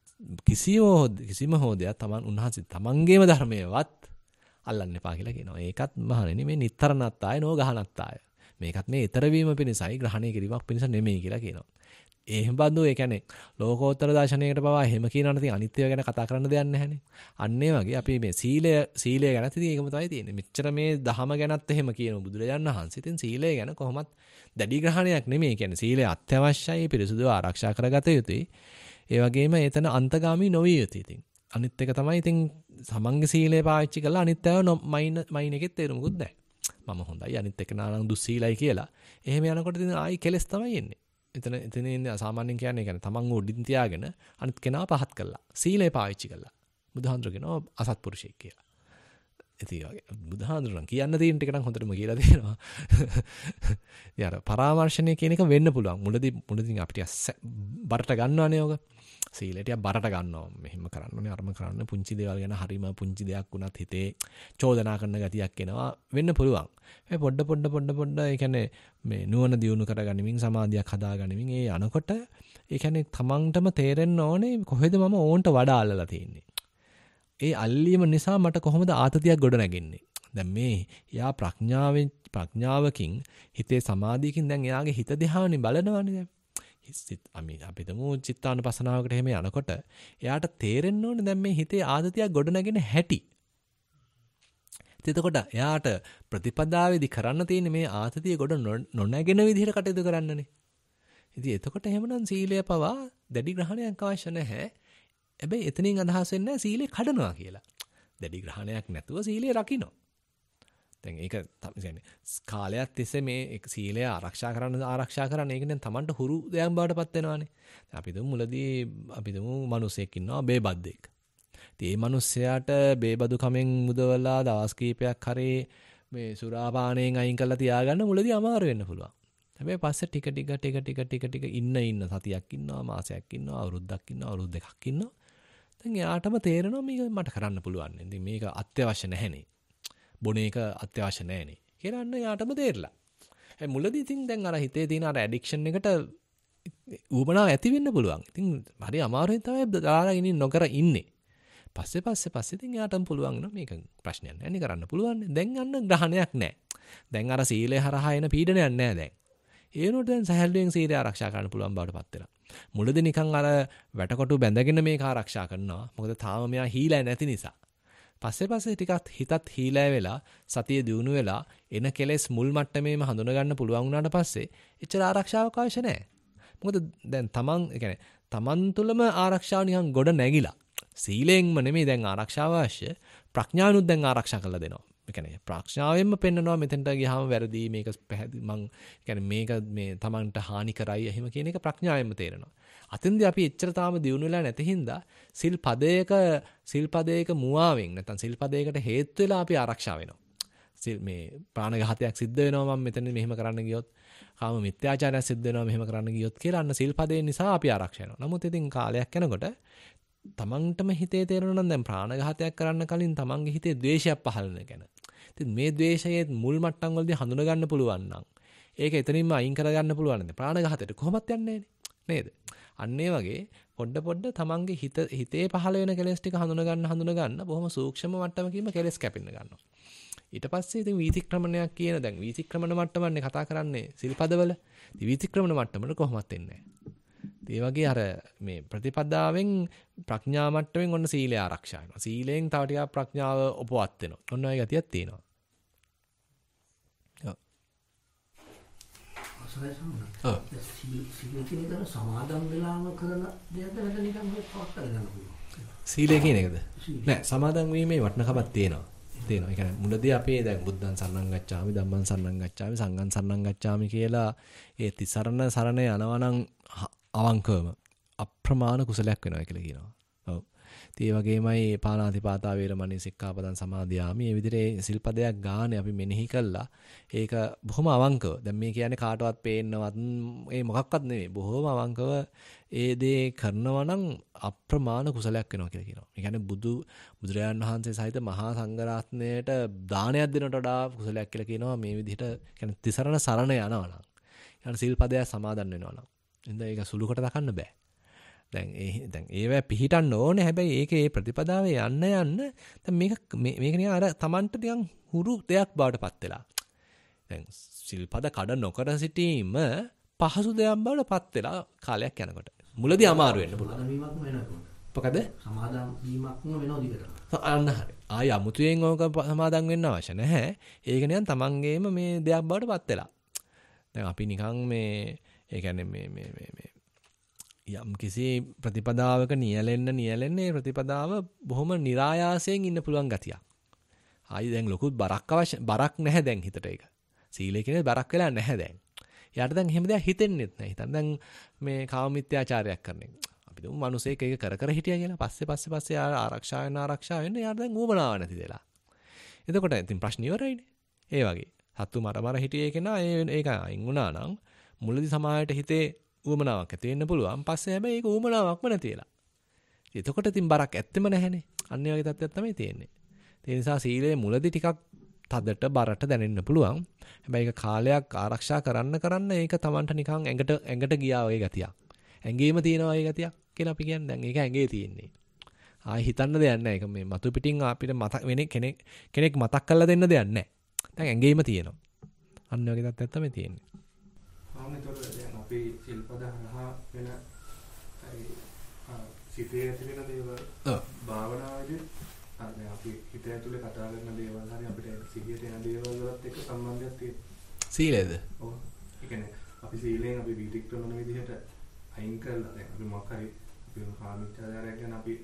කිසියෝ කිසිම හොදයක් තමන් උන්වහන්සේ තමන්ගේම ධර්මයවත් අල්ලන්න එපා කියලා කියනවා. ඒකත් මහණෙනි මේ නිතරණත් ආය නෝ ගහනත් ආය. මේකත් මේ ඊතර වීම පිණිසයි ග්‍රහණය කිරීමක් පිණිස නෙමෙයි කියලා කියනවා. එහෙම බඳු ඒ කියන්නේ ලෝකෝත්තර දර්ශනයකට පවා එහෙම කියනවා නම් අනිත්‍ය ගැන කතා කරන්න දෙයක් නැහැනේ. අන්න ඒ වගේ අපි මේ සීලය සීලය ගැන ඉතින් ඒකම තමයි තියෙන්නේ. මෙච්චර මේ දහම ගැනත් එහෙම කියන බුදුරජාණන් වහන්සේ ඉතින් සීලය ගැන කොහොමත් දැඩි ග්‍රහණයක් නෙමෙයි. කියන්නේ සීලය අත්‍යවශ්‍යයි, පිරිසුදුව ආරක්ෂා කරගත යුතුයි. ඒ වගේම එතන අන්තගාමී නොවිය යුතුයි. ඉතින් අනිත් එක තමයි ඉතින් සමංග සීලය පාවිච්චි කරලා අනිත් ඒවා මයින් මයින් එකෙත් තේරුමුකුත් නැහැ. මම හොඳයි අනිත් එක නානම් දුස්සීලයි කියලා. එහෙම යනකොට ඉතින් ආයි කෙලස් තමයි එන්නේ. එතන එතන ඉන්නේ සාමාන්‍යයෙන් කියන්නේ කියන්නේ තමන් උඩින් තියාගෙන අනිත් කෙනා පහත් කළා. සීලය පාවිච්චි කළා. බුදුහාඳුර කියනවා අසත්පුරුෂයෙක් කියලා. ඉතින් වගේ බුදුහාඳුරන් කියන්න තියෙන ටික නම් හොඳටම කියලා දෙනවා. යාර පරාමර්ශණය කියන එක වෙන්න පුළුවන්. මුලදී මුලදී අපිට බරට ගන්නවනේ ඔක. සීලයට බරට ගන්නවා. මෙහෙම කරන්න ඕනේ අරම කරන්න පුංචි දේවල් ගැන හරිම පුංචි දෙයක් වුණත් හිතේ චෝදනා කරන ගතියක් එනවා වෙන්න පුළුවන්. මේ පොඩ පොඩ පොඩ පොඩ ඒ කියන්නේ මේ නුවණ දියුණු කරගනිමින් සමාධියක් හදාගනිමින් ඒ යනකොට ඒ කියන්නේ තමන්ටම තේරෙන්න ඕනේ කොහෙද මම ඕන්ට වඩා අල්ලලා තියෙන්නේ. ඒ අල්ලීම නිසා මට කොහොමද ආතතියක් ගොඩ නැගෙන්නේ. දැන් මේ යා ප්‍රඥාවෙන් ප්‍රඥාවකින් හිතේ සමාධියකින් දැන් එයාගේ හිත දිහානේ බලනවනේ දැන්. හිත අපි අපි තමු චිත්තානුපසනාවකට එහෙම යනකොට එයාට තේරෙන්න ඕනේ දැන් මේ හිතේ ආතතියක් ගොඩ නැගෙන හැටි. එතකොට එයාට ප්‍රතිපදාවේදී කරන්න තියෙන්නේ මේ ආතතිය ගොඩ නොනැගෙන විදිහට කටයුතු කරන්නනේ. ඉතින් එතකොට එහෙමනම් සීලය පවා දැඩි ග්‍රහණයක් අවශ්‍ය නැහැ. හැබැයි එතනින් අදහස් වෙන්නේ සීලය කඩනවා කියලා. දැඩි ග්‍රහණයක් නැතුව සීලය රකින්න. දැන් ඒක කියන්නේ කාලයක් තිස්සේ මේ සීලය ආරක්ෂා කරන්න ආරක්ෂා කරන්න ඒක දැන් Tamanට හුරු දෙයක් බවට පත් වෙනවානේ. දැන් අපි දුමු මුලදී අපි දුමු මිනිසෙක් ඉන්නවා බේබද්දෙක්. ඉතින් මේ මිනිස්සයාට බේබදු කමෙන් මුදවලා දවස් කීපයක් හරි මේ සුරාපානයෙන් අයින් කරලා තියාගන්න මුලදී අමාරු වෙන්න පුළුවන්. හැබැයි පස්සේ ටික ටික ටික ටික ටික ටික ඉන්න ඉන්න සතියක් ඉන්නවා මාසයක් ඉන්නවා අවුරුද්දක් ඉන්නවා අවුරුදු දෙකක් ඉන්නවා. දැන් එයාටම තේරෙනවා මේක මට කරන්න පුළුවන්. ඉතින් මේක අත්‍යවශ්‍ය නැහැනේ. බොන එක අත්‍යවශ්‍ය නැහැනේ. කියලා අන්න එයාටම තේරලා. ඒ මුලදී ඉතින් දැන් අර හිතේ තියෙන අර ඇඩික්ෂන් එකට ඌමනාව ඇති වෙන්න පුළුවන්. ඉතින් හරි අමාරුවෙන් තමයි දාලා ඉන්නේ නොකර ඉන්නේ. පස්සේ පස්සේ පස්සේ ඉතින් එයාටම පුළුවන් නෝ මේක ප්‍රශ්නයක් නැහැ නේ කරන්න පුළුවන්. දැන් අන්න ග්‍රහණයක් නැහැ. දැන් අර සීලය හරහා එන පීඩනයක් නැහැ දැන්. ඒනොට දැන් සහැල්ලුවෙන් සීලය ආරක්ෂා කරන්න පුළුවන් බවට පත් වෙනවා. මුලදී නිකන් අර වැටකොටු බැඳගෙන මේක ආරක්ෂා කරනවා. මොකද තාම මෙයා හීලා නැති නිසා. පස්සේ පස්සේ ටිකක් හිතත් හීලා වෙලා සතිය දියුණු වෙලා එන කෙලෙස් මුල් මට්ටමේම හඳුන ගන්න පුළුවන් වුණාට පස්සේ එච්චර ආරක්ෂාවක් අවශ්‍ය නැහැ. මොකද දැන් තමන් ඒ කියන්නේ තමන් තුළම ආරක්ෂාව නිකන් ගොඩ නැගිලා. සීලයෙන්ම නෙමෙයි දැන් ආරක්ෂාව අවශ්‍ය. ප්‍රඥානුත් දැන් ආරක්ෂා කරලා දෙනවා. ඒ කියන්නේ ප්‍රඥාවෙන්ම පෙන්නනවා මෙතෙන්ට ගියාම වැරදි මේක පැහැදිලි මං කියන්නේ මේක මේ තමන්ට හානි කරයි එහෙම කියන එක ප්‍රඥාවෙන්ම තේරෙනවා. අතින්දී අපි එච්චර තාම දියුණු වෙලා නැති හින්දා සිල් පදයක සිල් පදයක මුවාවෙන් නැත්නම් සිල් පදයකට හේතු වෙලා අපි ආරක්ෂා වෙනවා. මේ ප්‍රාණඝාතයක් සිද්ධ වෙනවා මම මෙතන මෙහෙම කරන්න ගියොත් කාම මිත්‍යාචාරයක් සිද්ධ වෙනවා මෙහෙම කරන්න ගියොත් කියලා අන්න සිල්පදේ නිසා අපි ආරක්ෂා වෙනවා. නමුත් ඉතින් කාලයක් යනකොට තමන්ටම හිතේ තේරෙනවා නම් දැන් ප්‍රාණඝාතයක් කරන්න කලින් තමන්ගේ හිතේ ද්වේෂයක් පහළ වෙන ගැන. ඉතින් මේ ද්වේෂයේ මුල් මට්ටම් වලදී හඳුන ගන්න පුළුවන් නම් ඒක එතනින්ම අයින් කර ගන්න පුළුවන් නේද? ප්‍රාණඝාතයට කොහොමත් යන්නේ නේද? අන්න ඒ වගේ පොඩ පොඩ තමන්ගේ හිත හිතේ පහළ වෙන කෙලෙස් ටික හඳුන ගන්න හඳුන ගන්න බොහොම සූක්ෂම මට්ටමකින්ම කෙලෙස් කැපෙන්න ගන්නවා. ඊට පස්සේ ඉතින් වීතික්‍රමණයක් කියන දැන් වීතික්‍රමණ මට්ටමන්නේ කතා කරන්නේ සිල්පදවල. ඉතින් වීතික්‍රමණ මට්ටමට කොහොමත් එන්නේ නැහැ. ඒ වගේ අර මේ ප්‍රතිපදාවෙන් ප්‍රඥා මට්ටමින් ඔන්න සීලය ආරක්ෂා වෙනවා. සීලයෙන් තව ටිකක් ප්‍රඥාව උපවත් වෙනවා. ඔන්න ඔය ගතියක් තියෙනවා. ඔව්. අසලයි සම්මත. ඔව්. සීල කියන එක සමාදම් වෙලාම කරන දෙයක්ද නැත්නම් නිකන් මේ පවත් කරගන්න පුළුවන්. සීලය කියන එකද? නෑ සමාදම් වීමේ වටිනකමක් තියෙනවා. තියෙනවා. ඒ කියන්නේ මුලදී අපි දැන් බුද්ධං සරණං ගච්ඡාමි ධම්මං සරණං ගච්ඡාමි සංඝං සරණං ගච්ඡාමි කියලා ඒ තිසරණ සරණ යනවා නම් අවංකවම අප්‍රමාණ කුසලයක් වෙනවා කියලා කියනවා. ඔව්. ඒ වගේමයි පාණාතිපාතා වේරමණී සික්ඛාපදං සමාදියාමි. මේ විදිහේ සිල්පදයක් ගානේ අපි මෙනෙහි කළා. ඒක බොහොම අවංකව. දැන් මේ කියන්නේ කාටවත් පේන්නවත් ඒ මොකක්වත් නෙමෙයි. බොහොම අවංකව ඒ දේ කරනවා නම් අප්‍රමාණ කුසලයක් වෙනවා කියලා කියනවා. ඒ කියන්නේ බුදු බුදුරජාණන් වහන්සේ සහිත මහා සංඝරත්නයට දානයක් දෙනට වඩා කුසලයක් කියලා කියනවා මේ විදිහට කියන්නේ තිසරණ සරණ යනවා නම්. يعني සිල්පදයක් සමාදන් වෙනවා නම්. එහෙනම් ඒක සුළුකට දකන්න බෑ. දැන් ඒ දැන් ඒවැ පිහිටන්න ඕනේ. හැබැයි ඒකේ ප්‍රතිපදාවේ යන්න යන්න දැන් මේක මේක නිකන් අර Tamanට නිකන් හුරු දෙයක් බවට පත් වෙලා. දැන් සිල්පද කඩ නොකර සිටීම පහසු දෙයක් බවට පත් වෙලා කාලයක් යනකොට. මුලදී අමාරු වෙන්න පුළුවන්. සමාදම් වීමක්ම වෙනවා. මොකද? සමාදම් වීමක්ම වෙනවා දිගට. අන්න හරි. ආය අමුතුවෙන් ඕක සමාදම් වෙන්න අවශ්‍ය නැහැ. ඒක නිකන් Tamanගේම මේ දෙයක් බවට පත් වෙලා. දැන් අපි නිකන් මේ ඒ කියන්නේ මේ මේ මේ මේ යම් කිසි ප්‍රතිපදාවක නියැලෙන්න නියැලෙන්න ඒ ප්‍රතිපදාව බොහොම નિરાයාසයෙන් ඉන්න පුළුවන් ගතියක්. ආයි දැන් ලොකු බරක් අවශ්‍ය බරක් නැහැ දැන් හිතට ඒක. සීලය කියන්නේ බරක් වෙලා නැහැ දැන්. යාට දැන් එහෙම දෙයක් හිතෙන්නෙත් නැහැ. හිතන්න දැන් මේ කාම මිත්‍යාචාරයක් කරන එක. අපි දුමු මිනිසෙක් ඒක කර කර හිටියා කියලා. පස්සේ පස්සේ පස්සේ ආරක්ෂා වෙන ආරක්ෂා වෙන්න යාට දැන් ඌමනාව නැති දෙලා. එතකොට ඉතින් ප්‍රශ්න ඉවරයිනේ. ඒ වගේ. සත්තු මර මර හිටියේ කෙනා ඒක අයින් වුණා නම් මුලදී සමාහයට හිතේ ඌමනාවක් ඇති වෙන්න පුළුවන්. පස්සේ හැබැයි ඒක ඌමනාවක්ම නැති වෙලා. එතකොට ඉතින් බරක් ඇත්තෙම නැහැනේ. අන්න ඒ වගේ තත්ත්වයක් තමයි තියෙන්නේ. ඒ නිසා සීලයේ මුලදී ටිකක් තදට බරට දැනෙන්න පුළුවන්. හැබැයි ඒක කාලයක් ආරක්ෂා කරන්න කරන්න ඒක Tamanට නිකන් ඇඟට ඇඟට ගියා වගේ ගතියක්. ඇඟේම තියෙනවා වගේ ගතියක් කියලා අපි කියන්නේ. දැන් ඒක ඇඟේ තියෙන්නේ. ආයි හිතන්න දෙයක් නැහැ. ඒක මේ මතු පිටින් අපිට මතක් වෙන කෙනෙක් කෙනෙක් මතක් කරලා දෙන්න දෙයක් නැහැ. දැන් ඇඟේම තියෙනවා. අන්න වගේ තත්ත්වයක් තමයි තියෙන්නේ. ආමෙතොර දැන් අපි සිල්පද හරහා වෙන ඒ සිතේ ඇති වෙන දේවල් භාවනාවේදී අර දැන් අපි හිත ඇතුලේ කතා කරන දේවල් හරි අපිට සිහියට එන දේවල් වලත් එක්ක සම්බන්ධයක් තියෙනවා. සීලයද? ඔව්. ඒ කියන්නේ අපි සීලෙන් අපි විතික්‍රමන විදිහට අයින් කරලා දැන් අපි මොකක් හරි අපි කාමීච්ඡාචාරයක් ගැන අපි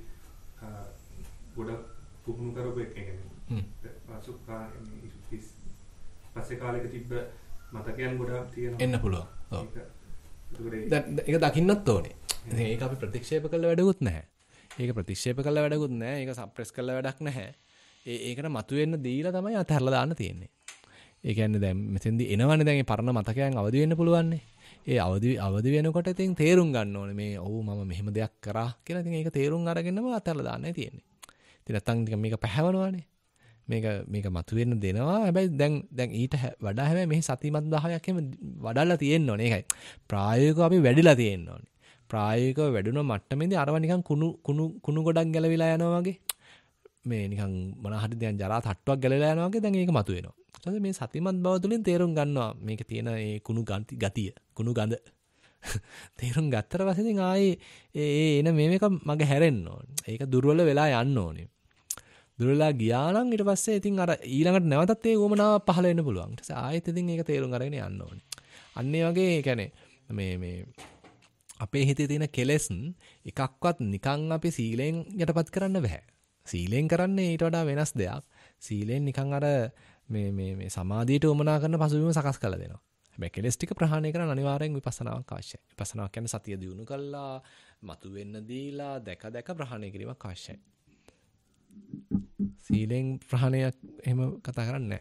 ගොඩක් පුහුණු කරපු එක කියන්නේ. හ්ම්. පසුකා මේ පස්සේ කාලෙක තිබ්බ මතකයන් ගොඩක් තියෙනවා. එන්න පුළුවන්. ඔව්. දැන් ඒක දකින්නත් ඕනේ. ඉතින් ඒක අපි ප්‍රතික්ෂේප කළ වැඩකුත් නැහැ. ඒක ප්‍රතික්ෂේප කළ වැඩකුත් නැහැ. ඒක සප්‍රෙස් කළ වැඩක් නැහැ. ඒ ඒකට මතුවෙන්න දීලා තමයි අතහැරලා දාන්න තියෙන්නේ. ඒ කියන්නේ දැන් මෙතෙන්දී එනවනේ දැන් මේ පරණ මතකයන් අවදි වෙන්න පුළුවන්නේ. ඒ අවදි අවදි වෙනකොට ඉතින් තේරුම් ගන්න ඕනේ මේ ඔව් මම මෙහෙම දෙයක් කරා කියලා. ඉතින් ඒක තේරුම් අරගෙනම අතහැරලා දාන්නයි තියෙන්නේ. ඉතින් නැත්තම් මේක පැහැවනවානේ. මේක මේක මතුවෙන්න දෙනවා. හැබැයි දැන් දැන් ඊට වඩා හැබැයි මේ සතිමත් භාවයක් එහෙම වඩාලා තියෙන්න ඕනේ. ඒකයි. ප්‍රායෝගිකව අපි වැඩිලා තියෙන්න ඕනේ. ප්‍රායෝගිකව වැඩුණ මට්ටමේදී අරව නිකන් කුණු කුණු කුණු ගොඩක් ගැලවිලා යනවා වගේ. මේ නිකන් මොන හරි දැන් ජරා තට්ටුවක් ගැලවිලා යනවා වගේ දැන් ඒක මතුවෙනවා. ඊට මේ සතිමත් බව තුළින් තේරුම් ගන්නවා මේකේ තියෙන ඒ කුණු ගතිය, කුණු ගඳ. තේරුම් ගත්තට පස්සේ ඉතින් ආයේ ඒ එන මේක මග හැරෙන්න ඕනේ. ඒක දුර්වල වෙලා යන්න ඕනේ. දුරලා ගියා නම් ඊට පස්සේ ඉතින් අර ඊළඟට නැවතත් ඒ වමනාව පහළ වෙන්න පුළුවන්. ඊට පස්සේ ආයෙත් ඉතින් ඒක තේරුම් අරගෙන යන්න ඕනේ. අන්න ඒ වගේ ඒ කියන්නේ මේ මේ අපේ හිතේ තියෙන කෙලෙස් එකක්වත් නිකන් අපි සීලෙන් යටපත් කරන්න බෑ. සීලෙන් කරන්නේ ඊට වඩා වෙනස් දෙයක්. සීලෙන් නිකන් අර මේ මේ මේ සමාධියට වමනා කරන පසුබිම සකස් කරලා දෙනවා. හැබැයි කෙලෙස් ටික ප්‍රහාණය කරන්න අනිවාර්යෙන් විපස්සනාවක් අවශ්‍යයි. විපස්සනාවක් කියන්නේ සතිය දියුණු කළා, මතුවෙන්න දීලා, දැක දැක ප්‍රහාණය කිරීමක් අවශ්‍යයි. සීලෙන් ප්‍රහාණයක් එහෙම කතා කරන්නේ නැහැ.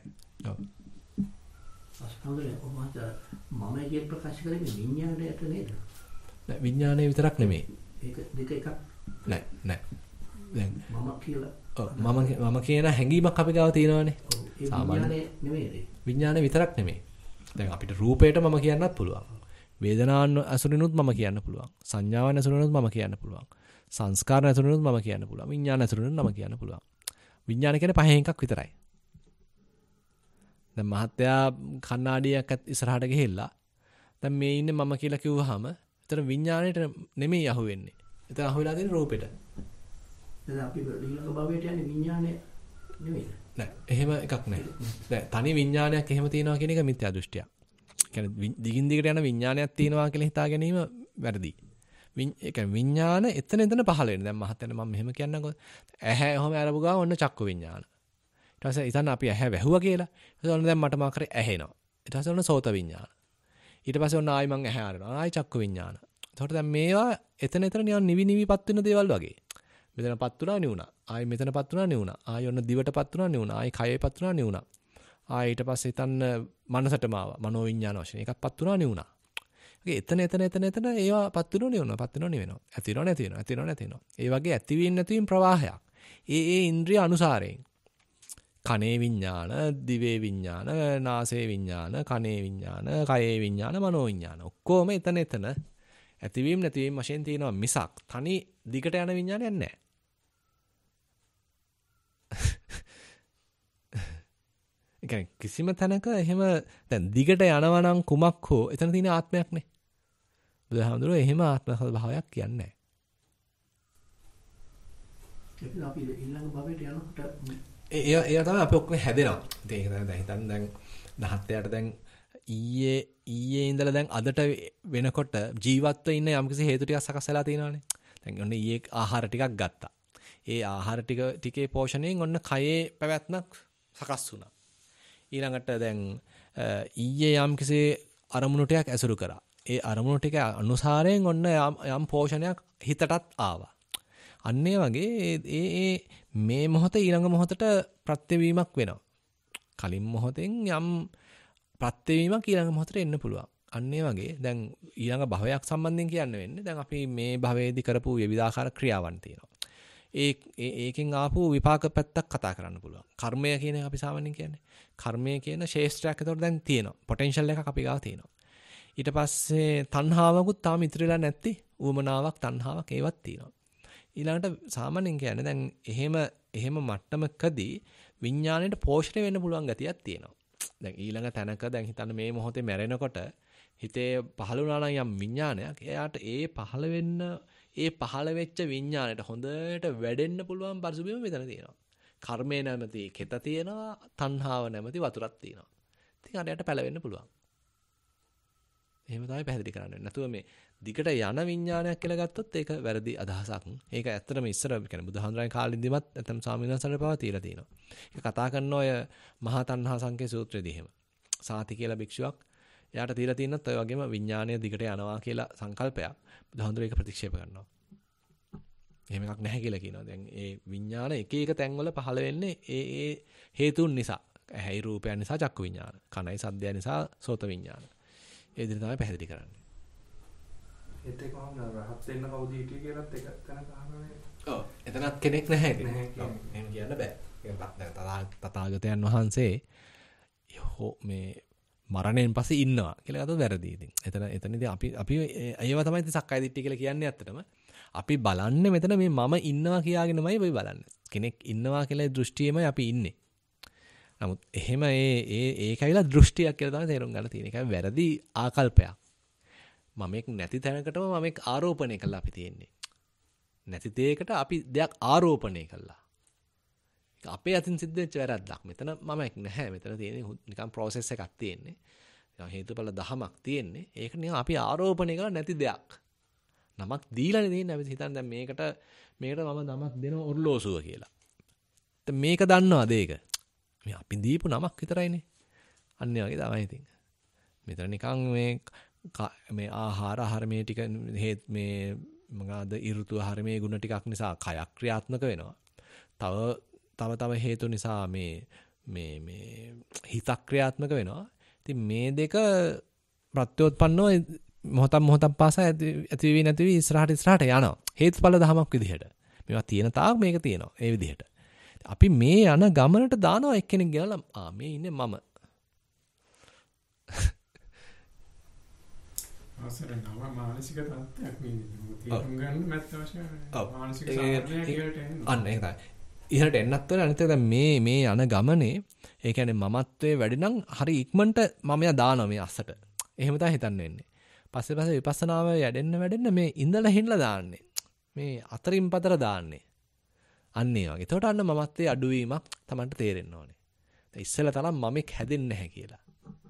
ඔව්. අස්තෝලේ ඔබට මම කිය ප්‍රකාශ කරන්නේ විඥාණයට නේද? නෑ විඥාණය විතරක් නෙමෙයි. ඒක දෙක එකක් නෑ නෑ. දැන් මම කියලා ඔව් මම මම කියන හැඟීමක් අපි ගාව තියෙනවානේ. ඒ විඥාණය නෙමෙයිද? විඥාණය විතරක් නෙමෙයි. දැන් අපිට රූපයට මම කියන්නත් පුළුවන්. වේදනාන් අසුරිනුත් මම කියන්න පුළුවන්. සංඥාවන් අසුරිනුත් මම කියන්න පුළුවන්. සංස්කාර අසුරිනුත් මම කියන්න පුළුවන්. විඥාන අසුරිනුත් මම කියන්න පුළුවන්. විඥාන කියන්නේ පහෙන් එකක් විතරයි. දැන් මහත්තයා කණ්ණාඩියක් ඉස්සරහට ගිහිල්ලා දැන් මේ ඉන්නේ මම කියලා කිව්වහම එතන විඥාණයට නෙමෙයි අහුවෙන්නේ. එතන අහුවෙලා තියෙන රූපෙට. දැන් අපි ඊළඟ භවයට යන්නේ විඥාණය නෙමෙයි. නෑ එහෙම එකක් නෑ. දැන් තනි විඥානයක් එහෙම තියනවා කියන එක මිත්‍යා දෘෂ්ටියක්. කියන්නේ දිගින් දිගට යන විඥානයක් තියෙනවා කියලා හිතා ගැනීම වැරදි. ඒ කියන්නේ විඥාන එතන එතන පහළ වෙන. දැන් මහත්තයන් මම මෙහෙම කියන්නකෝ. ඇහැ ඔහම අරපු ගාව ඔන්න චක්කු විඥාන. ඊට පස්සේ ඉතින් අපි ඇහැ වැහුවා කියලා. ඊට පස්සේ දැන් මට මොකක් කරේ ඇහෙනවා. ඊට පස්සේ ඔන්න සෝත විඥාන. ඊට පස්සේ ඔන්න ආයි මං ඇහැ අරනවා. ආයි චක්කු විඥාන. එතකොට දැන් මේවා එතන එතන නිකන් නිවි නිවිපත් වෙන දේවල් වගේ. මෙතනපත් වුණා නිවුණා. ආයි මෙතනපත් වුණා නිවුණා. ආයි ඔන්න දිවටපත් වුණා නිවුණා. ආයි කයේපත් වුණා නිවුණා. ආයි ඊට පස්සේ හිතන්න මනසටම ආවා. මනෝ විඥාන වශයෙන් එකක්පත් වුණා නිවුණා. ඒ එතන එතන එතන එතන ඒවාපත් වෙනව නිවුණා. පත් වෙනව නිවෙනවා. ඇති වෙනව නැති වෙනවා. ඇති වෙනව නැති වෙනවා. ඒ වගේ ඇතිවීම නැතිවීම ප්‍රවාහයක්. ඒ ඒ ඉන්ද්‍රිය අනුසාරයෙන්. කනේ විඥාන, දිවේ විඥාන, නාසයේ විඥාන, කනේ විඥාන, කයේ විඥාන, මනෝ විඥාන. ඔක්කොම එතන එතන ඇතිවීම නැතිවීම වශයෙන් තියෙනවා මිසක් තනි දිගට යන විඥානයක් නැහැ. ඒ කියන්නේ කිසිම තැනක එහෙම දැන් දිගට යනවා නම් කුමක් හෝ එතන තියෙන ආත්මයක් නේ. බුදුහාමුදුරුවෝ එහෙම ආත්ම ස්වභාවයක් කියන්නේ නැහැ. ඒක අපි ඊළඟ භවයට යනකොට ඒ ඒ තමයි අපි ඔක්කොම හැදෙනවා. ඉතින් ඒක තමයි දැන් හිතන්න දැන් දහත්තයට දැන් ඊයේ ඊයේ ඉඳලා දැන් අදට වෙනකොට ජීවත්ව ඉන්න යම්කිසි හේතු ටිකක් සකස් වෙලා තියෙනවානේ. දැන් ඔන්න ඊයේ ආහාර ටිකක් ගත්තා. ඒ ආහාර ටික ටිකේ පෝෂණයෙන් ඔන්න කයේ පැවැත්මක් සකස් වුණා. ඊළඟට දැන් ඊයේ යම්කිසි අරමුණු ටිකක් ඇසුරු කරා. ඒ අරමුණු ටික අනුසාරයෙන් ඔන්න යම් පෝෂණයක් හිතටත් ආවා. අන්න ඒ වගේ ඒ ඒ මේ මොහොතේ ඊළඟ මොහොතට ප්‍රත්‍යවීමක් වෙනවා. කලින් මොහොතෙන් යම් ප්‍රත්‍යවීමක් ඊළඟ මොහොතට එන්න පුළුවන්. අන්න ඒ වගේ දැන් ඊළඟ භවයක් සම්බන්ධයෙන් කියන්න වෙන්නේ. දැන් අපි මේ භවයේදී කරපු විවිධාකාර ක්‍රියාවන් තියෙනවා. ඒ ඒකෙන් ආපු විපාක පැත්තක් කතා කරන්න පුළුවන්. කර්මය කියන එක අපි සාමාන්‍යයෙන් කියන්නේ. කර්මය කියන ශේෂ්ත්‍රයක් ඒතකොට දැන් තියෙනවා. පොටෙන්ෂල් එකක් අපි ගාව තියෙනවා. ඊට පස්සේ තණ්හාවකුත් තාම ඉතිරිලා නැති උවමනාවක් තණ්හාවක් ඒවත් තියෙනවා. ඊළඟට සාමාන්‍යයෙන් කියන්නේ දැන් එහෙම එහෙම මට්ටමකදී විඥාණයට පෝෂණය වෙන්න පුළුවන් ගතියක් තියෙනවා. දැන් ඊළඟ තැනක දැන් හිතන්න මේ මොහොතේ මැරෙනකොට හිතේ පහළ වුණා නම් යම් විඥානයක් එයාට ඒ පහළ වෙන්න ඒ පහළ වෙච්ච විඥාණයට හොඳට වැඩෙන්න පුළුවන් පරිසුබිම මෙතන තියෙනවා. කර්මය නැමැති කෙත තියෙනවා, තණ්හාව නැමැති වතුරක් තියෙනවා. ඉතින් අරයට පැලවෙන්න පුළුවන්. එහෙම තමයි පැහැදිලි කරන්නේ. නැතුව මේ දිගට යන විඥානයක් කියලා ගත්තොත් ඒක වැරදි අදහසක්. ඒක ඇත්තටම ඉස්සර කියන්නේ බුදුහාමුදුරන් කාලෙදිමත් නැත්නම් ස්වාමීන් වහන්සේලා පවා තියලා තියෙනවා. ඒක කතා කරන ඔය මහා තණ්හා සංකේ සූත්‍රයේදී එහෙම. සාති කියලා භික්ෂුවක් එයාට තියලා තියෙනත් ඔය වගේම විඥානය දිගට යනවා කියලා සංකල්පයක්. බුදුහාමුදුර ඒක ප්‍රතික්ෂේප කරනවා. එහෙම එකක් නැහැ කියලා කියනවා. දැන් ඒ විඥාන එක එක තැන්වල පහළ වෙන්නේ ඒ ඒ හේතුන් නිසා. ඇහැයි රූපයන් නිසා චක්කු විඥාන. කනයි සද්දය නිසා සෝත විඥාන. ඒ විදිහට තමයි පැහැදිලි කරන්නේ. ඒත් ඒක කොහොමද රහත් වෙන්න කවුද හිටියේ කියලාත් එක තැනක අහන්නේ. ඔව්. එතනත් කෙනෙක් නැහැ ඉතින්. ඔව්. එහෙම කියන්න බෑ. ඒක තථාගතයන් වහන්සේ යෝ මේ මරණයෙන් පස්සේ ඉන්නවා කියලා ගත්තොත් වැරදි ඉතින්. එතන එතනදී අපි අපි ඒව තමයි ඉතින් සක්කාය දිට්ඨිය කියලා කියන්නේ ඇත්තටම. අපි බලන්නේ මෙතන මේ මම ඉන්නවා කියාගෙනමයි අපි බලන්නේ. කෙනෙක් ඉන්නවා කියලා දෘෂ්ටියෙමයි අපි ඉන්නේ. නමුත් එහෙම ඒ ඒ ඒකයිලා දෘෂ්ටියක් කියලා තමයි තේරුම් ගන්න තියෙන්නේ. ඒකයි වැරදි ආකල්පයක්. මමෙක් නැති තැනකටම මමෙක් ආරෝපණය කළා අපි තියෙන්නේ. නැති දෙයකට අපි දෙයක් ආරෝපණය කළා. ඒක අපේ අතින් සිද්ධ වෙච්ච වැරද්දක්. මෙතන මමෙක් නැහැ. මෙතන තියෙන්නේ නිකන් process එකක් තියෙන්නේ. හේතුඵල දහමක් තියෙන්නේ. ඒක නිකන් අපි ආරෝපණය කළා නැති දෙයක්. නමක් දීලානේ තියෙන්නේ. අපි හිතන්නේ දැන් මේකට මේකට මම නමක් දෙනවා ඔර්ලෝසුව කියලා. දැන් මේක දන්නවද ඒක? මේ අපි දීපු නමක් විතරයිනේ. අන්න ඒ වගේ තමයි ඉතින්. මෙතන නිකන් මේ මේ ආහාර ආහාර මේ ටික මේ මොනවාද ඍතු ආහාර මේ ගුණ ටිකක් නිසා කයක් ක්‍රියාත්මක වෙනවා. තව තව තව හේතු නිසා මේ මේ මේ හිතක් ක්‍රියාත්මක වෙනවා. ඉතින් මේ දෙක ප්‍රත්‍යෝත්පන්නව මොහොතක් මොහොතක් පාසා ඇති වෙවි නැති වෙවි ඉස්සරහට ඉස්සරහට යනවා. හේතුඵල ධමයක් විදිහට. මේවා තියෙන තාක් මේක තියෙනවා. ඒ විදිහට. අපි මේ යන ගමනට දානවා එක්කෙනෙක් ගෙනලා ආ මේ ඉන්නේ මම. අවසර නව මානසික තත්ත්වයක් නෙමෙයි. තේරුම් ගන්න මැත්ත වශයෙන් මානසික සාධනය කියලා එනවා. අන්න ඒක තමයි. ඉහළට එන්නත් වෙන අනිත් එක දැන් මේ මේ යන ගමනේ ඒ කියන්නේ මමත්වයේ වැඩි නම් හරි ඉක්මනට මම යා දානවා මේ අස්සට. එහෙම තමයි හිතන්න වෙන්නේ. පස්සේ පස්සේ විපස්සනාව වැඩෙන්න වැඩෙන්න මේ ඉඳලා හින්ලා දාන්නේ. මේ අතරින් පතර දාන්නේ. අන්න ඒ වගේ. එතකොට අන්න මමත්වයේ අඩුවීමක් Tamanට තේරෙන්න ඕනේ. දැන් ඉස්සෙල්ලා තරම් මමෙක් හැදෙන්නේ නැහැ කියලා.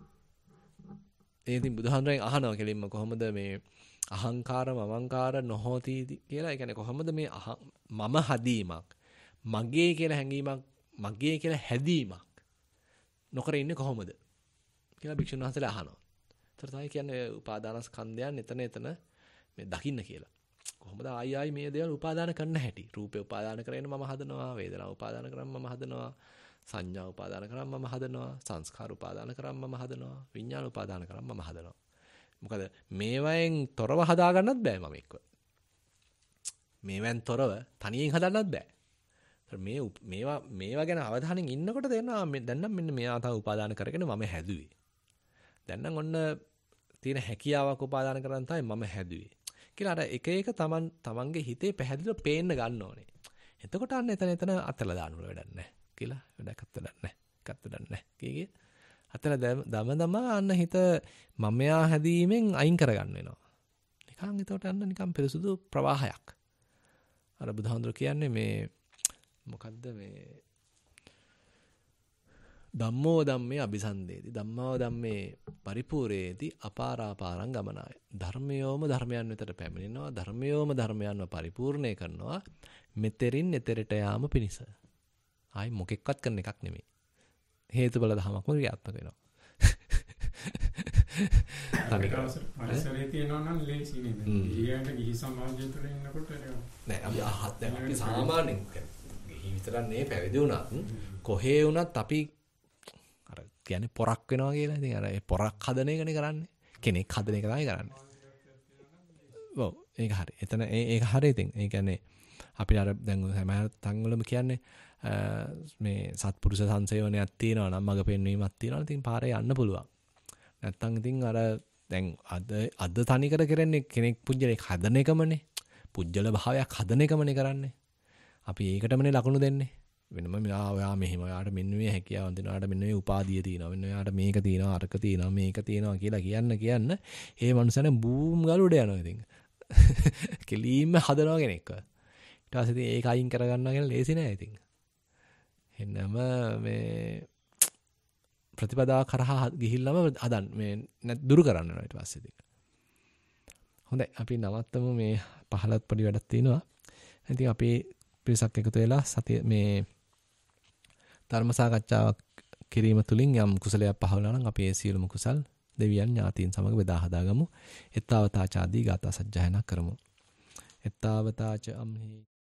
ඒ ඉතින් බුදුහාමුදුරෙන් අහනවා කෙලින්ම කොහොමද මේ අහංකාර මමංකාර නොහෝති කියලා. ඒ කියන්නේ කොහොමද මේ මම හදීමක් මගේ කියලා හැඟීමක් මගේ කියලා හැදීමක් නොකර ඉන්නේ කොහොමද කියලා භික්ෂුන් වහන්සේලා අහනවා. ඒතර තමයි කියන්නේ උපාදානස්කන්ධයන් එතන එතන මේ දකින්න කියලා. කොහොමද ආයි ආයි මේ දේවල් උපාදාන කරන්න හැටි. රූපේ උපාදාන කරගෙන මම හදනවා, වේදනාව උපාදාන කරන් මම හදනවා, සංඥා උපාදාන කරන් මම හදනවා, සංස්කාර උපාදාන කරන් මම හදනවා, විඥාන උපාදාන කරන් මම හදනවා. මොකද මේවෙන් තොරව හදා ගන්නත් බෑ මම එක්ක. මේවෙන් තොරව තනියෙන් හදන්නත් බෑ. මේ මේවා මේවා ගැන අවධානයෙන් ඉන්නකොට තේරෙනවා දැන් නම් මෙන්න මෙයා තව උපාදාන කරගෙන මම හැදුවේ. දැන් නම් ඔන්න තියෙන හැකියාවක් උපාදාන කරන් තමයි මම හැදුවේ. කියලා අර එක එක තමන් තමන්ගේ හිතේ පැහැදිලිව පේන්න ගන්න ඕනේ. එතකොට අන්න එතන එතන අතලා දාන්න වැඩක් නැහැ කියලා. වැඩක් අතලා නැහැ. එකත් වැඩක් නැහැ. කීකේ අතලා දම දම අන්න හිත මමයා හැදීමෙන් අයින් කරගන්න වෙනවා. නිකන් එතකොට අන්න නිකන් පිරිසුදු ප්‍රවාහයක්. අර බුදුහාමුදුර කියන්නේ මේ මොකද්ද මේ ධම්මෝ ධම්මේ අபிසන්දේති ධම්මෝ ධම්මේ පරිපූර්ණේති අපාරාපාරං ගමනාය. ධර්මයෝම ධර්මයන් වෙතට පැමිණෙනවා, ධර්මයෝම ධර්මයන්ව පරිපූර්ණේ කරනවා, මෙතෙරින් එතෙරට යාම පිණිස. ආයි මොකෙක්වත් කරන එකක් නෙමෙයි. හේතුඵල ධමයක්ම ක්‍රියාත්මක වෙනවා. පරිසරයේ තියෙනවා නම් ලේසි නේද? ඊයට ගිහි සමාජය තුළ ඉන්නකොට නෑ අපි අහත් දැන් අපි සාමාන්‍යයෙන් ගිහි විතරක් නේ පැවිදි වුණත් කොහේ වුණත් අපි අර කියන්නේ පොරක් වෙනවා කියලා. ඉතින් අර ඒ පොරක් හදන එකනේ කරන්නේ. කෙනෙක් හදන එක තමයි කරන්නේ. ඔව් ඒක හරි. එතන ඒක හරි. ඉතින් ඒ කියන්නේ අපි අර දැන් හැම තැන්වලම කියන්නේ මේ සත්පුරුෂ සංසේවනයක් තියෙනවා නම් මග පෙන්වීමක් තියෙනවා. ඉතින් පාරේ යන්න පුළුවන්. නැත්තම් ඉතින් අර දැන් අද අද තනිකර කරන්නේ කෙනෙක් පුජ්‍යලෙක් හදන එකමනේ. පුජ්‍යල භාවයක් හදන එකමනේ කරන්නේ. අපි ඒකටමනේ ලකුණු දෙන්නේ. වෙනම මෙයා ඔයා මෙහෙම ඔයාට මෙන්න මේ හැකියාවන් දෙනවා. ඔයාට මෙන්න මේ උපාධිය තියෙනවා. මෙන්න ඔයාට මේක තියෙනවා, අරක තියෙනවා, මේක තියෙනවා කියලා කියන්න කියන්න ඒ මනුස්සයන බූම් ගාලුඩ යනවා ඉතින්. කෙලින්ම හදනවා කෙනෙක්ව. ඊට පස්සේ ඉතින් ඒක අයින් කරගන්නවා කියන ලේසි නෑ ඉතින්. එන්නම මේ ප්‍රතිපදාව කරහා ගිහිල්ලාම හදන්න මේ දුරු කරන්න වෙනවා ඊට පස්සේ ඉතින්. හොඳයි අපි නවත්තමු මේ පහලත් පොඩි වැඩක් තියෙනවා. ඉතින් අපි පිරිසක් එකතු වෙලා සතිය මේ ධර්ම සාකච්ඡාවක් කිරීම තුළින් යම් කුසලයක් පහළ වෙනවා නම් අපි ඒ සියලුම කුසල් දෙවියන් ඥාතීන් සමග බෙදා හදාගමු. එත්තාවතාචාදී ගාථා සජ්ජායනා කරමු. එත්තාවතාච අම්හි